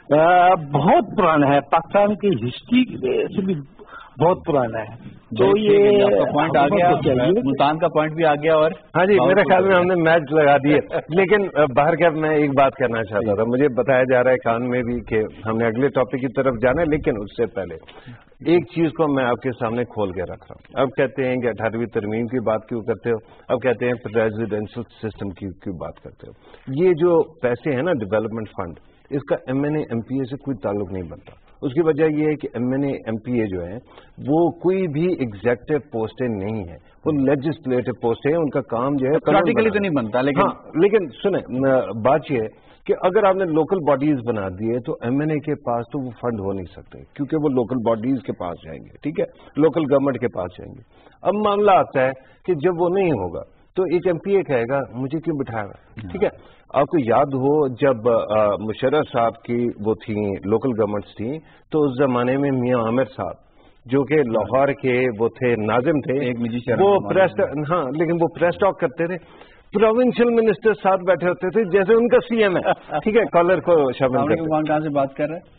बहुत पुराना है, पाकिस्तान की हिस्ट्री से भी बहुत पुराना है। तो ये आपका पॉइंट आ गया, मुल्तान का पॉइंट भी आ गया। और हाँ जी मेरे ख्याल में हमने मैच लगा दिए। लेकिन बाहर क्या मैं एक बात कहना चाहता था, मुझे बताया जा रहा है कान में भी कि हमने अगले टॉपिक की तरफ जाना है, लेकिन उससे पहले एक चीज को मैं आपके सामने खोल के रख रहा हूँ। अब कहते हैं कि 18वीं तरमीम की बात क्यों करते हो, अब कहते हैं प्रेसिडेंशियल सिस्टम की क्यों बात करते हो। ये जो पैसे हैं ना डेवलपमेंट फंड, इसका MNA MPA से कोई ताल्लुक नहीं बनता। उसकी वजह यह है कि MNA MPA जो है वो कोई भी एग्जेक्टिव पोस्टें नहीं है, वो लेजिस्लेटिव पोस्ट है। उनका काम जो है प्रैक्टिकली तो नहीं बनता, लेकिन हाँ, लेकिन सुने बात यह है कि अगर आपने लोकल बॉडीज बना दिए तो MNA के पास तो वो फंड हो नहीं सकते, क्योंकि वो लोकल बॉडीज के पास जाएंगे, ठीक है, लोकल गवर्नमेंट के पास जाएंगे। अब मामला आता है कि जब वो नहीं होगा तो एक MPA कहेगा मुझे क्यों बिठाया, ठीक है। आपको याद हो जब मुशर्रफ साहब की वो थी लोकल गवर्नमेंट्स थी, तो उस जमाने में मियां आमिर साहब जो कि लाहौर के वो थे नाजिम थे, वो प्रेस हाँ लेकिन वो प्रेस टॉक करते थे, प्रोविंशियल मिनिस्टर साथ बैठे होते थे जैसे उनका CM है, ठीक है। कॉलर को शामिल करते। कहाँ से बात कर रहे हैं?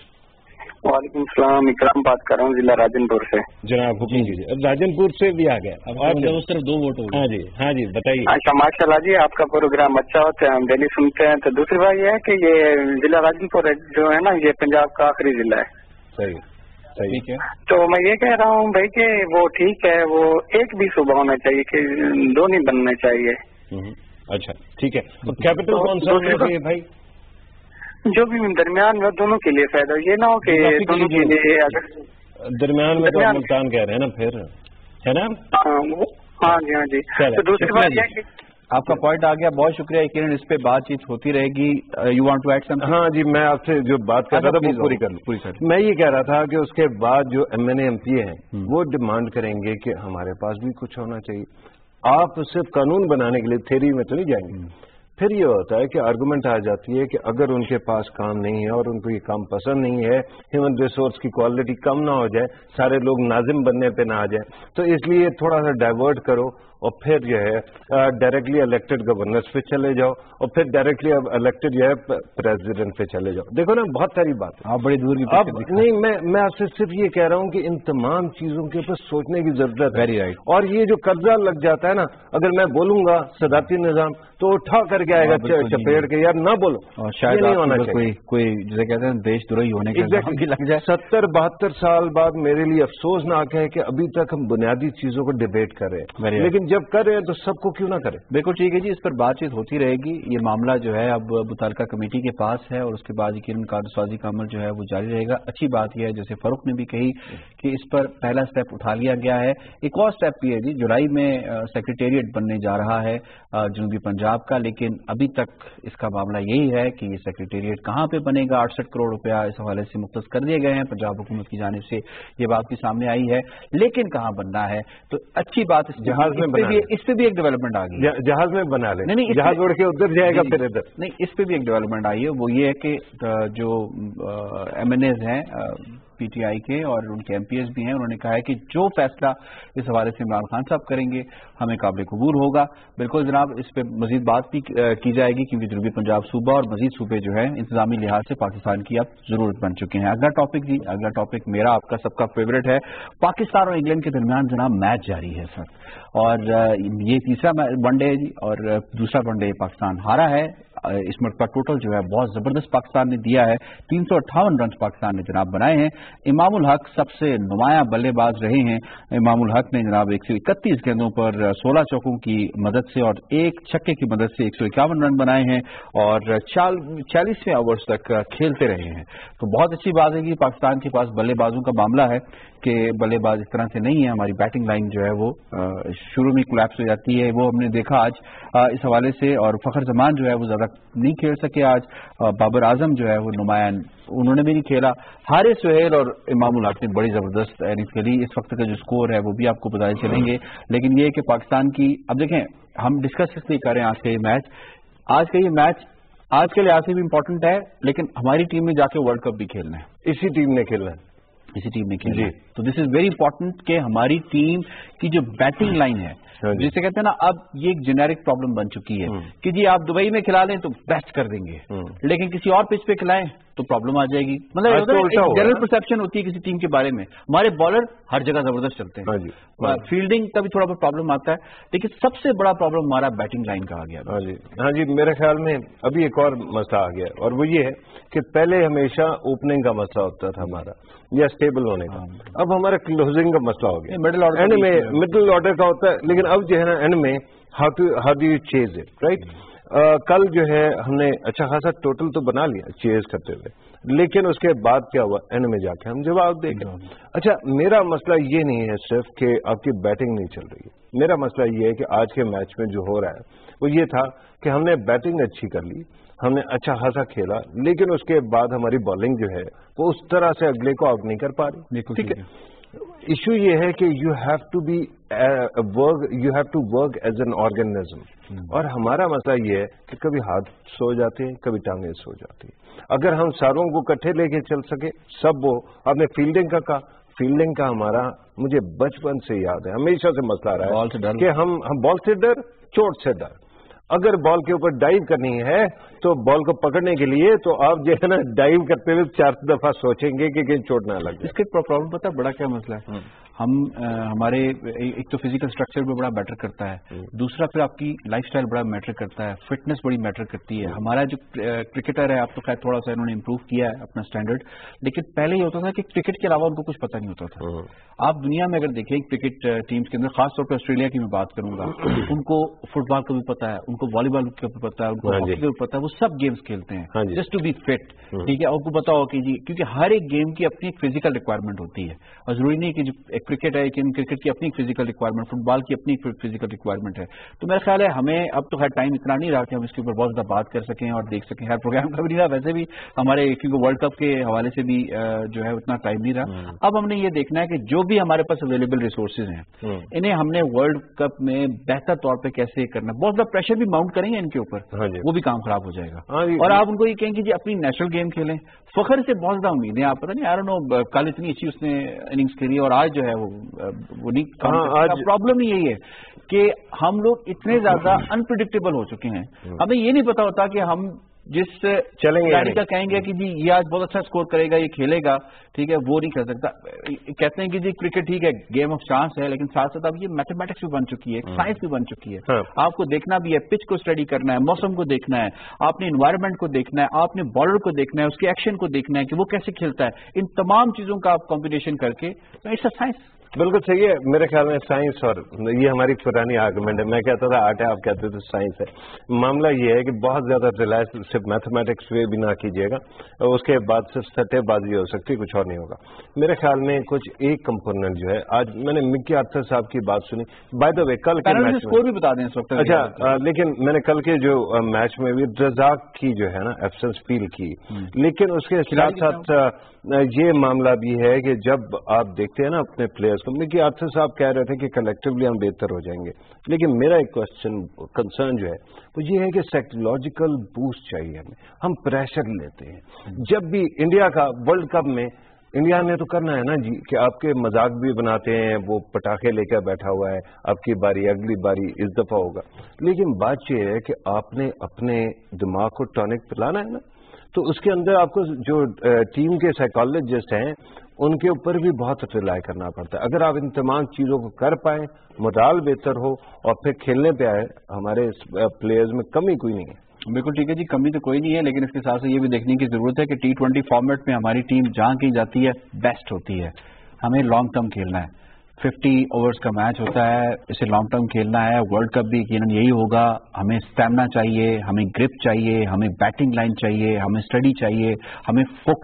वालेकुम सलाम, इकराम बात कर रहा हूँ, जिला राजनपुर से। जनाब हुक्म कीजिए। राजनपुर से भी आ गया, अब उस तरफ 2 वोट हो गए। हाँ जी बताइए। अच्छा माशाल्लाह जी, आपका प्रोग्राम अच्छा होता है, हम डेली सुनते हैं। तो दूसरी बात यह है कि ये जिला राजनपुर जो है ना, ये पंजाब का आखिरी जिला है। सही ठीक है। तो मैं ये कह रहा हूँ भाई कि वो ठीक है, वो एक भी सूबा होना चाहिए कि 2 नहीं बनने चाहिए। अच्छा ठीक है, तो कैपिटल कौन सा होना चाहिए भाई? जो भी दरमियान में दोनों के लिए फायदा, ये ना हो कि दोनों के लिए अगर दरमियान में तो मुल्तान कह रहे हैं ना, फिर है ना। हाँ जी। तो दूसरी बात यह कि आपका पॉइंट आ गया, बहुत शुक्रिया किरण, इस पे बातचीत होती रहेगी। You want to add something? हाँ जी, मैं आपसे जो बात कर रहा था वो पूरी कर। मैं ये कह रहा था कि उसके बाद जो MNA MPA हैं वो डिमांड करेंगे कि हमारे पास भी कुछ होना चाहिए। आप सिर्फ कानून बनाने के लिए थ्योरी में तो नहीं जाएंगे। फिर ये होता है कि आर्गुमेंट आ जाती है कि अगर उनके पास काम नहीं है और उनको ये काम पसंद नहीं है, ह्यूमन रिसोर्स की क्वालिटी कम ना हो जाए, सारे लोग नाजिम बनने पे ना आ जाए, तो इसलिए थोड़ा सा डाइवर्ट करो اور پھر جو ہے ڈائریکٹلی الیکٹڈ گورنرس پہ چلے جاؤ اور پھر ڈائریکٹلی الیکٹڈ جو ہے پریزیڈنٹ پہ چلے جاؤ. دیکھو نا بہت ساری بات آپ بڑی دور کی اب نہیں میں آپ سے صرف یہ کہہ رہا ہوں کہ ان تمام چیزوں کے اوپر سوچنے کی ضرورت ہے. اور یہ جو قرضہ لگ جاتا ہے نا, اگر میں بولوں گا صدارتی نظام تو اٹھا کر کے آئے گا چپیڑ کے, یار نہ بولو. شاید نہیں ہونا چاہیے کوئی جسے کہتے ہیں دیش دروہی ہونے کا لگ جائے. 70-72 سال بعد میرے لیے افسوسناک ہے کہ ابھی تک ہم بنیادی چیزوں کو ڈیبیٹ کر رہے ہیں, لیکن جب کر رہے ہیں تو سب کو کیوں نہ کریں. بالکل ٹھیک ہے جی, اس پر بات چیت ہوتی رہے گی. یہ معاملہ جو ہے اب متعلقہ کمیٹی کے پاس ہے اور اس کے بعد یقیناً قانون سازی کا عمل جو ہے وہ جاری رہے گا. اچھی بات یہ ہے جیسے فاروق نے بھی کہی کہ اس پر پہلا سٹیپ اٹھا لیا گیا ہے. ایک اور سٹیپ بھی ہے جی, جولائی میں سیکریٹریٹ بننے جا رہا ہے جنوبی پنجاب کا, لیکن ابھی تک اس کا معاملہ یہی ہے کہ یہ سیکریٹریٹ کہاں پہ بنے گا. 68 کروڑ روپیہ اس حوالے سے مختص کر دیے گئے ہیں پنجاب حکومت کی جانب سے, یہ بات بھی سامنے آئی ہے, لیکن کہاں بننا ہے تو اچھی بات جہاز میں اس پہ بھی ایک ڈیولپمنٹ آ گئی. جہاز میں بنا لیں, نہیں جہاز اڑ کے ادھر جائے گا پھر ادھر. نہیں, اس پہ بھی ایک ڈیولپمنٹ آئی ہے, وہ یہ ہے کہ جو ایم این ایز ہیں پی ٹی آئی کے اور ان کے ایم پی ایس بھی ہیں, انہوں نے کہا ہے کہ جو فیصلہ اس حوالے سے عمران خان صاحب کریں گے ہمیں قابل قبول ہوگا. بالکل جناب, اس پہ مزید بات بھی کی جائے گی کیونکہ جنوبی پنجاب صوبہ اور مزید صوبے جو ہے انتظامی لحاظ سے پاکستان کی اب ضرورت بن چکے ہیں. اگلا ٹاپک جی, اگلا ٹاپک میرا آپ کا سب کا فیوریٹ ہے. پاکستان اور انگلینڈ کے درمیان جناب میچ جاری ہے سر, اور یہ تیسرا ون ڈے ہے جی, اور دوسرا ون ڈے پاکستان ہارا ہے. اس مرتبہ ٹوٹل جو ہے بہت زبردست پاکستان نے دیا ہے, 358 رنز پاکستان نے جناب بنائے ہیں. امام الحق سب سے نمایاں بلے باز رہے ہیں. امام الحق نے جناب 131 گیندوں پر 16 چوکوں کی مدد سے اور ایک چھکے کی مدد سے 151 رن بنائے ہیں اور 40ویں اوورز تک کھیلتے رہے ہیں. تو بہت اچھی بات ہے کہ پاکستان کے پاس بلے بازوں کا معاملہ ہے کہ بلے باز اس طرح سے نہیں ہے. ہماری بیٹنگ لائن جو ہے وہ شروع میں کولیپس ہو جاتی ہے, وہ ہم نے دیکھا آج اس حوالے سے. اور فخر زمان جو ہے وہ زیادہ نہیں کھیل سکے آج. بابر اعظم جو ہے وہ نمایاں انہوں نے بھی نہیں کھیلا. حارث سہیل اور امام الحق نے بڑی زبردست اننگز کھیلی. اس وقت کا جو اسکور ہے وہ بھی آپ کو بتائے چلیں گے, لیکن یہ کہ پاکستان کی اب دیکھیں ہم ڈسکس اس لیے کریں آج کا یہ میچ. آج کا یہ میچ آج کے لحاظ سے بھی امپورٹنٹ ہے, لیکن ہماری ٹیم نے جا کے ورلڈ کپ بھی کھیلنا ہے. اسی ٹیم نے کھیلنا ہے, اسی ٹیم نے کھیلنا ہے. تو دس از ویری امپورٹنٹ کہ ہماری ٹیم کی جو بیٹنگ لائن ہے جسے کہتے ہیں نا, اب یہ ایک جنیرک پرابلم بن چکی ہے کہ جی آپ دبئی میں کھلا لیں تو بیسٹ کر دیں گے, لیکن کسی اور پچ پہ کھلائیں تو پرابلم آ جائے گی. مطلب جنرل پرسپشن ہوتی ہے کسی ٹیم کے بارے میں. ہمارے بالر ہر جگہ زبردست چلتے ہیں, فیلڈنگ کا بھی تھوڑا بہت پرابلم آتا ہے, لیکن سب سے بڑا پرابلم ہمارا بیٹنگ لائن کا آ گیا. ہاں جی, میرے خیال میں ابھی ایک اور مسئلہ آ گیا, اور وہ یہ ہے کہ پہلے ہمیشہ اوپننگ کا مسئلہ ہوتا تھا ہمارا یا اسٹیبل ہونے کا, اب ہمارا کلوزنگ کا مسئلہ ہو گیا. مڈل آرڈر کا ہوتا ہے, لیکن اب جو ہے نا اینڈ میں how do you chase it right. کل جو ہے ہم نے اچھا خاصا ٹوٹل تو بنا لیا چیز کرتے ہوئے, لیکن اس کے بعد کیا ہوا, اینڈ میں جا کے ہم جواب دیں گے. اچھا, میرا مسئلہ یہ نہیں ہے صرف کہ آپ کی بیٹنگ نہیں چل رہی ہے, میرا مسئلہ یہ ہے کہ آج کے میچ میں جو ہو رہا ہے وہ یہ تھا کہ ہم نے بیٹنگ اچھی کر لی, ہم نے اچھا خاصا کھیلا, لیکن اس کے بعد ہماری بالنگ جو ہے وہ اس طرح سے اگلے کو آؤٹ نہیں کر پا رہی. ٹھیک ہے, ایشو یہ ہے کہ you have to work as an organism, اور ہمارا مسئلہ یہ ہے کہ کبھی ہاتھ سو جاتے ہیں, کبھی ٹانگیں سو جاتی ہیں. اگر ہم ساروں کو کٹھے لے کے چل سکے سب, وہ آپ نے فیلڈنگ کا کہا, فیلڈنگ کا ہمارا مجھے بچپن سے یاد ہے, ہمیشہ سے مسئلہ رہا ہے کہ ہم بال سے ڈر, چوٹ سے ڈر. اگر بال کے اوپر ڈائیو کرنی ہے تو بال کو پکڑنے کے لیے تو آپ جو ہے نا ڈائیو کرتے ہوئے 4 دفعہ سوچیں گے کہ کہیں چوٹ نہ لگ جائے. اس کے پرابلم پتہ بڑا کیا مسئلہ ہے, ہم ہمارے ایک تو فزیکل اسٹرکچر بھی بڑا میٹر کرتا ہے, دوسرا پھر آپ کی لائف اسٹائل بڑا میٹر کرتا ہے, فٹنس بڑی میٹر کرتی ہے. ہمارا جو کرکٹر ہے, آپ تو خیر تھوڑا سا انہوں نے امپروو کیا ہے اپنا اسٹینڈرڈ, لیکن پہلے یہ ہوتا تھا کہ کرکٹ کے علاوہ ان کو کچھ پتہ نہیں ہوتا تھا. آپ دنیا میں اگر دیکھیں کرکٹ ٹیمز کے اندر, خاص طور پہ آسٹریلیا کی میں بات کروں گا, ان کو فٹ بال کا بھی پتا ہے, ان کو والی بال کا بھی پتا ہے, ان کو ہاکی کا بھی پتا ہے, وہ سب گیمز کھیلتے ہیں جسٹ ٹو بی فٹ. ٹھیک ہے, آپ کو پتا ہو کہ جی کیونکہ ہر ایک گیم کی اپنی ایک فزیکل ریکوائرمنٹ ہوتی ہے, اور ضروری نہیں کہ جو ایک کرکٹ ہے کہ کرکٹ کی اپنی فزیکل ریکوائرمنٹ, فٹ بال کی اپنی فزیکل ریکوائرمنٹ ہے. تو میرا خیال ہے ہمیں اب تو خیر ٹائم اتنا نہیں رہا کہ ہم اس کے اوپر بہت زیادہ بات کر سکیں اور دیکھ سکیں. ہر پروگرام کا بھی نہیں رہا, ویسے بھی ہمارے کیونکہ ورلڈ کپ کے حوالے سے بھی جو ہے اتنا ٹائم نہیں رہا. اب ہم نے یہ دیکھنا ہے کہ جو بھی ہمارے پاس اویلیبل ریسورسز ہیں انہیں ہم نے ورلڈ کپ میں بہتر طور پہ کیسے کرنا. بہت زیادہ پریشر بھی ماؤنٹ کریں گے ان کے اوپر, وہ بھی کام خراب ہو جائے گا. اور آپ ان کو یہ کہیں کہ جی اپنی نیشنل گیم کھیلیں. فخر سے بہت زیادہ امیدیں, آپ پتہ نہیں آئی ڈونٹ نو کل اتنی اچھی اس نے اننگز کھیلی اور آج جو ہے وہ نہیں. پرابلم ہی یہی ہے کہ ہم لوگ اتنے زیادہ انپریڈکٹیبل ہو چکے ہیں. ہمیں یہ نہیں پتا ہوتا کہ ہم جس کھلاڑی کا کہیں گے کہ جی یہ آج بہت اچھا سکور کرے گا, یہ کھیلے گا, ٹھیک ہے, وہ نہیں کر سکتا. کہتے ہیں کہ جی کرکٹ ٹھیک ہے گیم آف چانس ہے, لیکن ساتھ ساتھ اب یہ میتھمیٹکس بھی بن چکی ہے, ایک سائنس بھی بن چکی ہے. آپ کو دیکھنا بھی ہے, پچ کو اسٹڈی کرنا ہے, موسم کو دیکھنا ہے, آپ نے انوائرمنٹ کو دیکھنا ہے, آپ نے بالر کو دیکھنا ہے, اس کے ایکشن کو دیکھنا ہے کہ وہ کیسے کھیلتا ہے. ان تمام چیزوں کا آپ کمبینیشن کر کے اٹس اے سائنس. بالکل صحیح ہے. میرے خیال میں سائنس, اور یہ ہماری پرانی آرگومنٹ ہے, میں کہتا تھا آرٹ ہے, آپ کہتے تھے سائنس ہے. معاملہ یہ ہے کہ بہت زیادہ ریلائز صرف میتھمیٹکس پہ بھی نہ کیجیے گا, اس کے بعد صرف سٹے بازی ہو سکتی, کچھ اور نہیں ہوگا. میرے خیال میں کچھ ایک کمپوننٹ جو ہے, آج میں نے مکی آرتھر صاحب کی بات سنی, بائی دا وے کل کے میچ اسکور بھی بتا دیں اس وقت. اچھا, لیکن میں نے کل کے جو میچ میں بھی رزاق کی جو ہے نا ایبسنس فیل کی, لیکن اس کے ساتھ ساتھ یہ معاملہ بھی ہے کہ جب آپ دیکھتے ہیں نا اپنے پلیئرز کو, مکی آرتھر صاحب کہہ رہے تھے کہ کلیکٹیولی ہم بہتر ہو جائیں گے, لیکن میرا ایک کنسرن جو ہے وہ یہ ہے کہ سائیکولوجیکل بوسٹ چاہیے ہمیں. ہم پریشر لیتے ہیں, جب بھی انڈیا کا ورلڈ کپ میں انڈیا نے تو کرنا ہے نا جی کہ آپ کے مذاق بھی بناتے ہیں, وہ پٹاخے لے کر بیٹھا ہوا ہے, آپ کی باری اگلی باری اس دفعہ ہوگا, لیکن بات یہ ہے کہ آپ نے اپنے دماغ کو ٹونک پلانا ہے نا, تو اس کے اندر آپ کو جو ٹیم کے سائیکالوجسٹ ہیں ان کے اوپر بھی بہت ریلائی کرنا پڑتا ہے. اگر آپ ان تمام چیزوں کو کر پائیں, مورال بہتر ہو اور پھر کھیلنے پہ آئے, ہمارے پلیئرز میں کمی کوئی نہیں ہے. بالکل ٹھیک ہے جی, کمی تو کوئی نہیں ہے, لیکن اس کے ساتھ یہ بھی دیکھنے کی ضرورت ہے کہ T20 فارمیٹ میں ہماری ٹیم جہاں کہیں جاتی ہے بیسٹ ہوتی ہے. ہمیں لانگ ٹرم کھیلنا ہے, 50 اوورز کا میچ ہوتا ہے, اسے لانگ ٹرم کھیلنا ہے. ورلڈ کپ بھی یقیناً یہی ہوگا. ہمیں اسٹیمنا چاہیے, ہمیں گرپ چاہیے, ہمیں بیٹنگ لائن چاہیے, ہمیں اسٹڈی چاہیے, ہمیں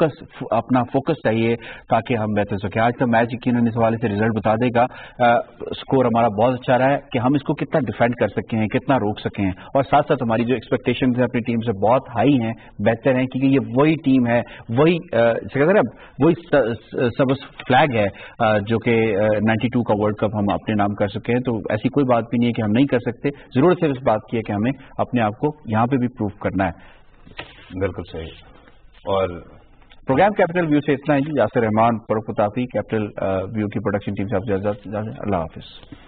اپنا فوکس چاہیے تاکہ ہم بہتر سکیں. آج کا میچ یقیناً اس حوالے سے رزلٹ بتا دے گا. اسکور ہمارا بہت اچھا رہا ہے کہ ہم اس کو کتنا ڈیفینڈ کر سکے ہیں, کتنا روک سکیں ہیں, اور ساتھ ساتھ ہماری جو ایکسپیکٹیشنز ہیں اپنی ٹیم سے بہت ہائی ہیں, بہتر ہیں, کیونکہ یہ وہی ٹیم ہے, وہی سبز فلیگ ہے جو کہ 92 کا ورلڈ کپ ہم اپنے نام کر سکے ہیں. تو ایسی کوئی بات بھی نہیں ہے کہ ہم نہیں کر سکتے, ضرورت صرف اس بات کی ہے کہ ہمیں اپنے آپ کو یہاں پہ بھی پروف کرنا ہے. بالکل صحیح. اور پروگرام کیپٹل ویو سے اتنا ہے جی. یاسر رحمان، فاروق فتافی، کیپٹل ویو کی پروڈکشن ٹیم سے آپ اجازت. اللہ حافظ.